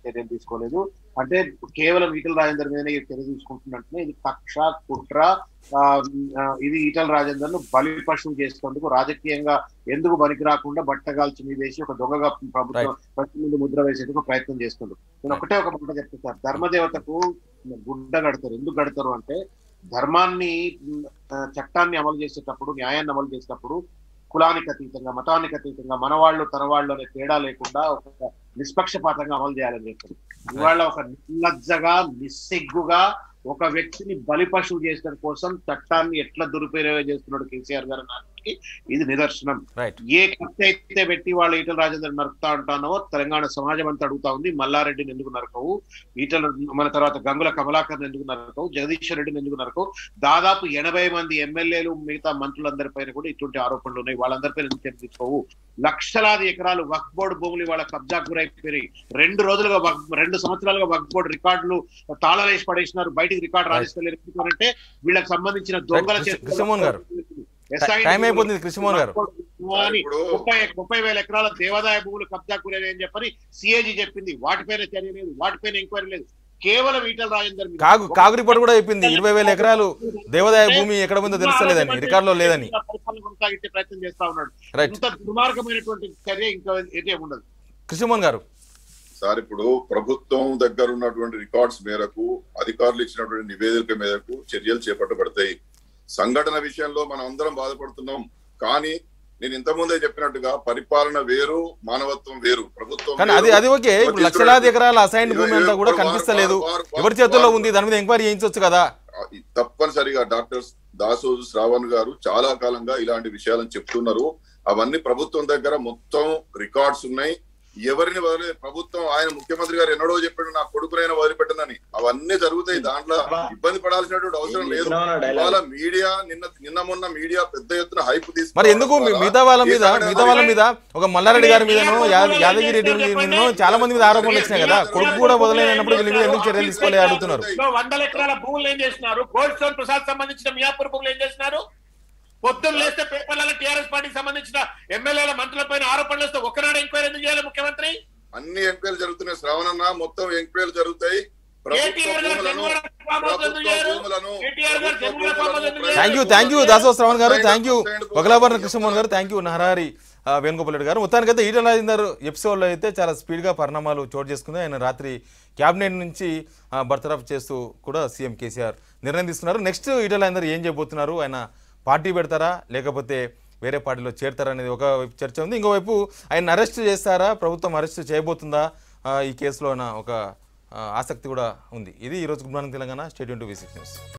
చర్యలు తీసుకోలేదు. అంటే కేవలం ఈటల రాజేందర్ మీదనే చర్య తీసుకుంటున్నట్టు ఇది కక్ష కుట్ర. ఇది ఈటల రాజేందర్ ను బలి పశువు చేసేందుకు రాజకీయంగా ఎందుకు పనికి రాకుండా బట్టగాల్చి మీద వేసి ఒక దొంగగా ప్రభుత్వం ప్రతి ముందు ముద్ర వేసేందుకు ప్రయత్నం చేస్తుంది. నేను ఒకటే ఒక మాట చెప్తాను సార్, ధర్మదేవతకు గుడ్డ కడతారు. ఎందుకు కడతారు అంటే ధర్మాన్ని చట్టాన్ని అమలు చేసేటప్పుడు న్యాయాన్ని అమలు చేసేటప్పుడు కులానికి అతీతంగా మతానికి అతీతంగా మనవాళ్ళు తనవాళ్ళు అనే తేడా లేకుండా ఒక నిష్పక్షపాతంగా అమలు చేయాలని చెప్పారు. ఇవాళ ఒక నిర్లజ్జగా నిస్సిగ్గుగా ఒక వ్యక్తిని బలి పశువు చేసడం కోసం చట్టాన్ని ఎట్లా దురుపయోగం చేస్తున్నాడు కేసీఆర్ గారు నాటికి ఇది నిదర్శనం. ఏ కత్తి అయితే పెట్టి వాళ్ళు ఈటల రాజేందర్ నరుకుతా ఉంటానో తెలంగాణ సమాజం అంతా అడుగుతా ఉంది. మల్లారెడ్డిని ఎందుకు నరకవు, ఈటల మన తర్వాత గంగుల కమలాకర్ ఎందుకు నరకవు, జగదీశ్వర్ రెడ్డిని ఎందుకు నరకవు, దాదాపు ఎనభై మంది ఎమ్మెల్యేలు మిగతా మంత్రులందరిపైన కూడా ఇటువంటి ఆరోపణలు ఉన్నాయి. వాళ్ళందరిపైన ఎందుకు చర్చించుకోవు. లక్షలాది ఎకరాలు వక్ఫ్ బోర్డు భూములు వాళ్ళ కబ్జా గురైపోయి రెండు రోజులుగా రెండు సంవత్సరాలుగా వక్ఫ్ బోర్డు రికార్డులు తాళాలేసి పడేసినారు. బయటికి రికార్డు రాజేస్తలేరు. ఎందుకంటే వీళ్ళకి సంబంధించిన దొంగల ముప్పై ముప్పై వేల ఎకరాల దేవాదాయ భూములు కబ్జా గురైనాయి అని చెప్పని సిఏజీ చెప్పింది. వాటిపైన చర్య లేదు, వాటిపైన ఎంక్వైరీ లేదు. కేవలం ఈటల రాజేందర్ కాగు కాగు రిపోర్ట్ కూడా చెప్పింది ఇరవై వేల ఎకరాలు దేవాదాయ భూమి ఎక్కడ ఉందో తెలుస్తలేదని, రికార్డులో లేదని కొనసాగించే ప్రయత్నం చేస్తా ఉన్నాడు. ఇంత దుర్మార్గమైనటువంటి చర్య ఇంకా అయితే ఉండదు. కృష్ణమోహన్ గారు సార్, ఇప్పుడు ప్రభుత్వం దగ్గర ఉన్నటువంటి రికార్డ్స్ మేరకు అధికారులు ఇచ్చినటువంటి నివేదిక మేరకు చర్యలు చేపట్టబడతాయి. సంఘటన విషయంలో మనం అందరం బాధపడుతున్నాం. కానీ నేను ఇంతకుముందే చెప్పినట్టుగా పరిపాలన వేరు, మానవత్వం వేరు. ప్రభుత్వం అది అది ఓకే. ఇప్పుడు లక్షలాది ఎకరాల అసైన్డ్ భూమి అంతా కూడా కనిపిస్తలేదు, ఎవరి చేతుల్లో ఉంది, దాని మీద ఎంక్వైరీ చేయించవచ్చు కదా. తప్పనిసరిగా డాక్టర్ దాసోజు శ్రావణ్ గారు చాలా కాలంగా ఇలాంటి విషయాలను చెప్తున్నారు. అవన్నీ ప్రభుత్వం దగ్గర మొత్తం రికార్డ్స్ ఉన్నాయి. ఎవరిని వదిలే ప్రభుత్వం ఆయన ముఖ్యమంత్రి గారు ఎన్నడో చెప్పాడు నా కొడుకునైనా వదిలిపెట్టనని. అవన్నీ జరుగుతాయి, దాంట్లో ఇబ్బంది పడాల్సినటువంటి అవసరం లేదు. ఇవాళ మీడియా నిన్న నిన్న మొన్న మీడియా పెద్ద ఎత్తున హైప్ తీసుకు మరి ఎందుకు మిగతా వాళ్ళ మీద మిగతా వాళ్ళ మీద ఒక మల్లారెడ్డి గారి మీదనో యాదగిరి రెడ్డి మీదనో చాలా మంది మీద ఆరోపణలు వచ్చినాయి కదా, కొడుకు కూడా వదిలేనప్పుడు వీళ్ళ మీద ఎందుకు చర్యలు తీసుకోలే అడుగుతున్నారు. వందల ఎకరాల భూములు ఏం చేస్తున్నారు, గోల్డ్ స్టోన్ ప్రసాద్ సంబంధించిన మియాపూర్ భూములు ఏం చేస్తున్నారు, పొద్దున్న లేస్తే పేపర్లలో టీఆర్ఎస్ పార్టీకి సంబంధించిన ఎమ్మెల్యేల మంత్రుల పైన ఆరోపణలు వస్తే ఒక్కనాడు ఎంక్వైరీ ఎందుకు చేయాలి ముఖ్యమంత్రి? అన్ని ఎంక్వైరీలు జరుగుతున్నాయి శ్రావణన్న, మొత్తం ఎంక్వైరీలు జరుగుతాయి. Thank you thank you Daso Sravan garu, thank you Vagalabharana Krishnamohan garu, thank you Narahari Venugopal Reddy garu. మొత్తానికైతే ఈటల రాజేందర్ ఎపిసోడ్లో అయితే చాలా స్పీడ్గా పరిణామాలు చోటు చేసుకుంది. ఆయన రాత్రి క్యాబినెట్ నుంచి బర్తరఫ్ చేస్తూ కూడా సీఎం కేసీఆర్ నిర్ణయం తీసుకున్నారు. నెక్స్ట్ ఈటల రాజేందర్ ఏం చేయబోతున్నారు, ఆయన పార్టీ పెడతారా లేకపోతే వేరే పార్టీలో చేరతారా అనేది ఒక చర్చ ఉంది. ఇంకోవైపు ఆయన అరెస్ట్ చేస్తారా, ప్రభుత్వం అరెస్ట్ చేయబోతుందా ఈ కేసులో ఒక ఆసక్తి కూడా ఉంది. ఇది ఈరోజు good morning Telangana. State twenty V six news.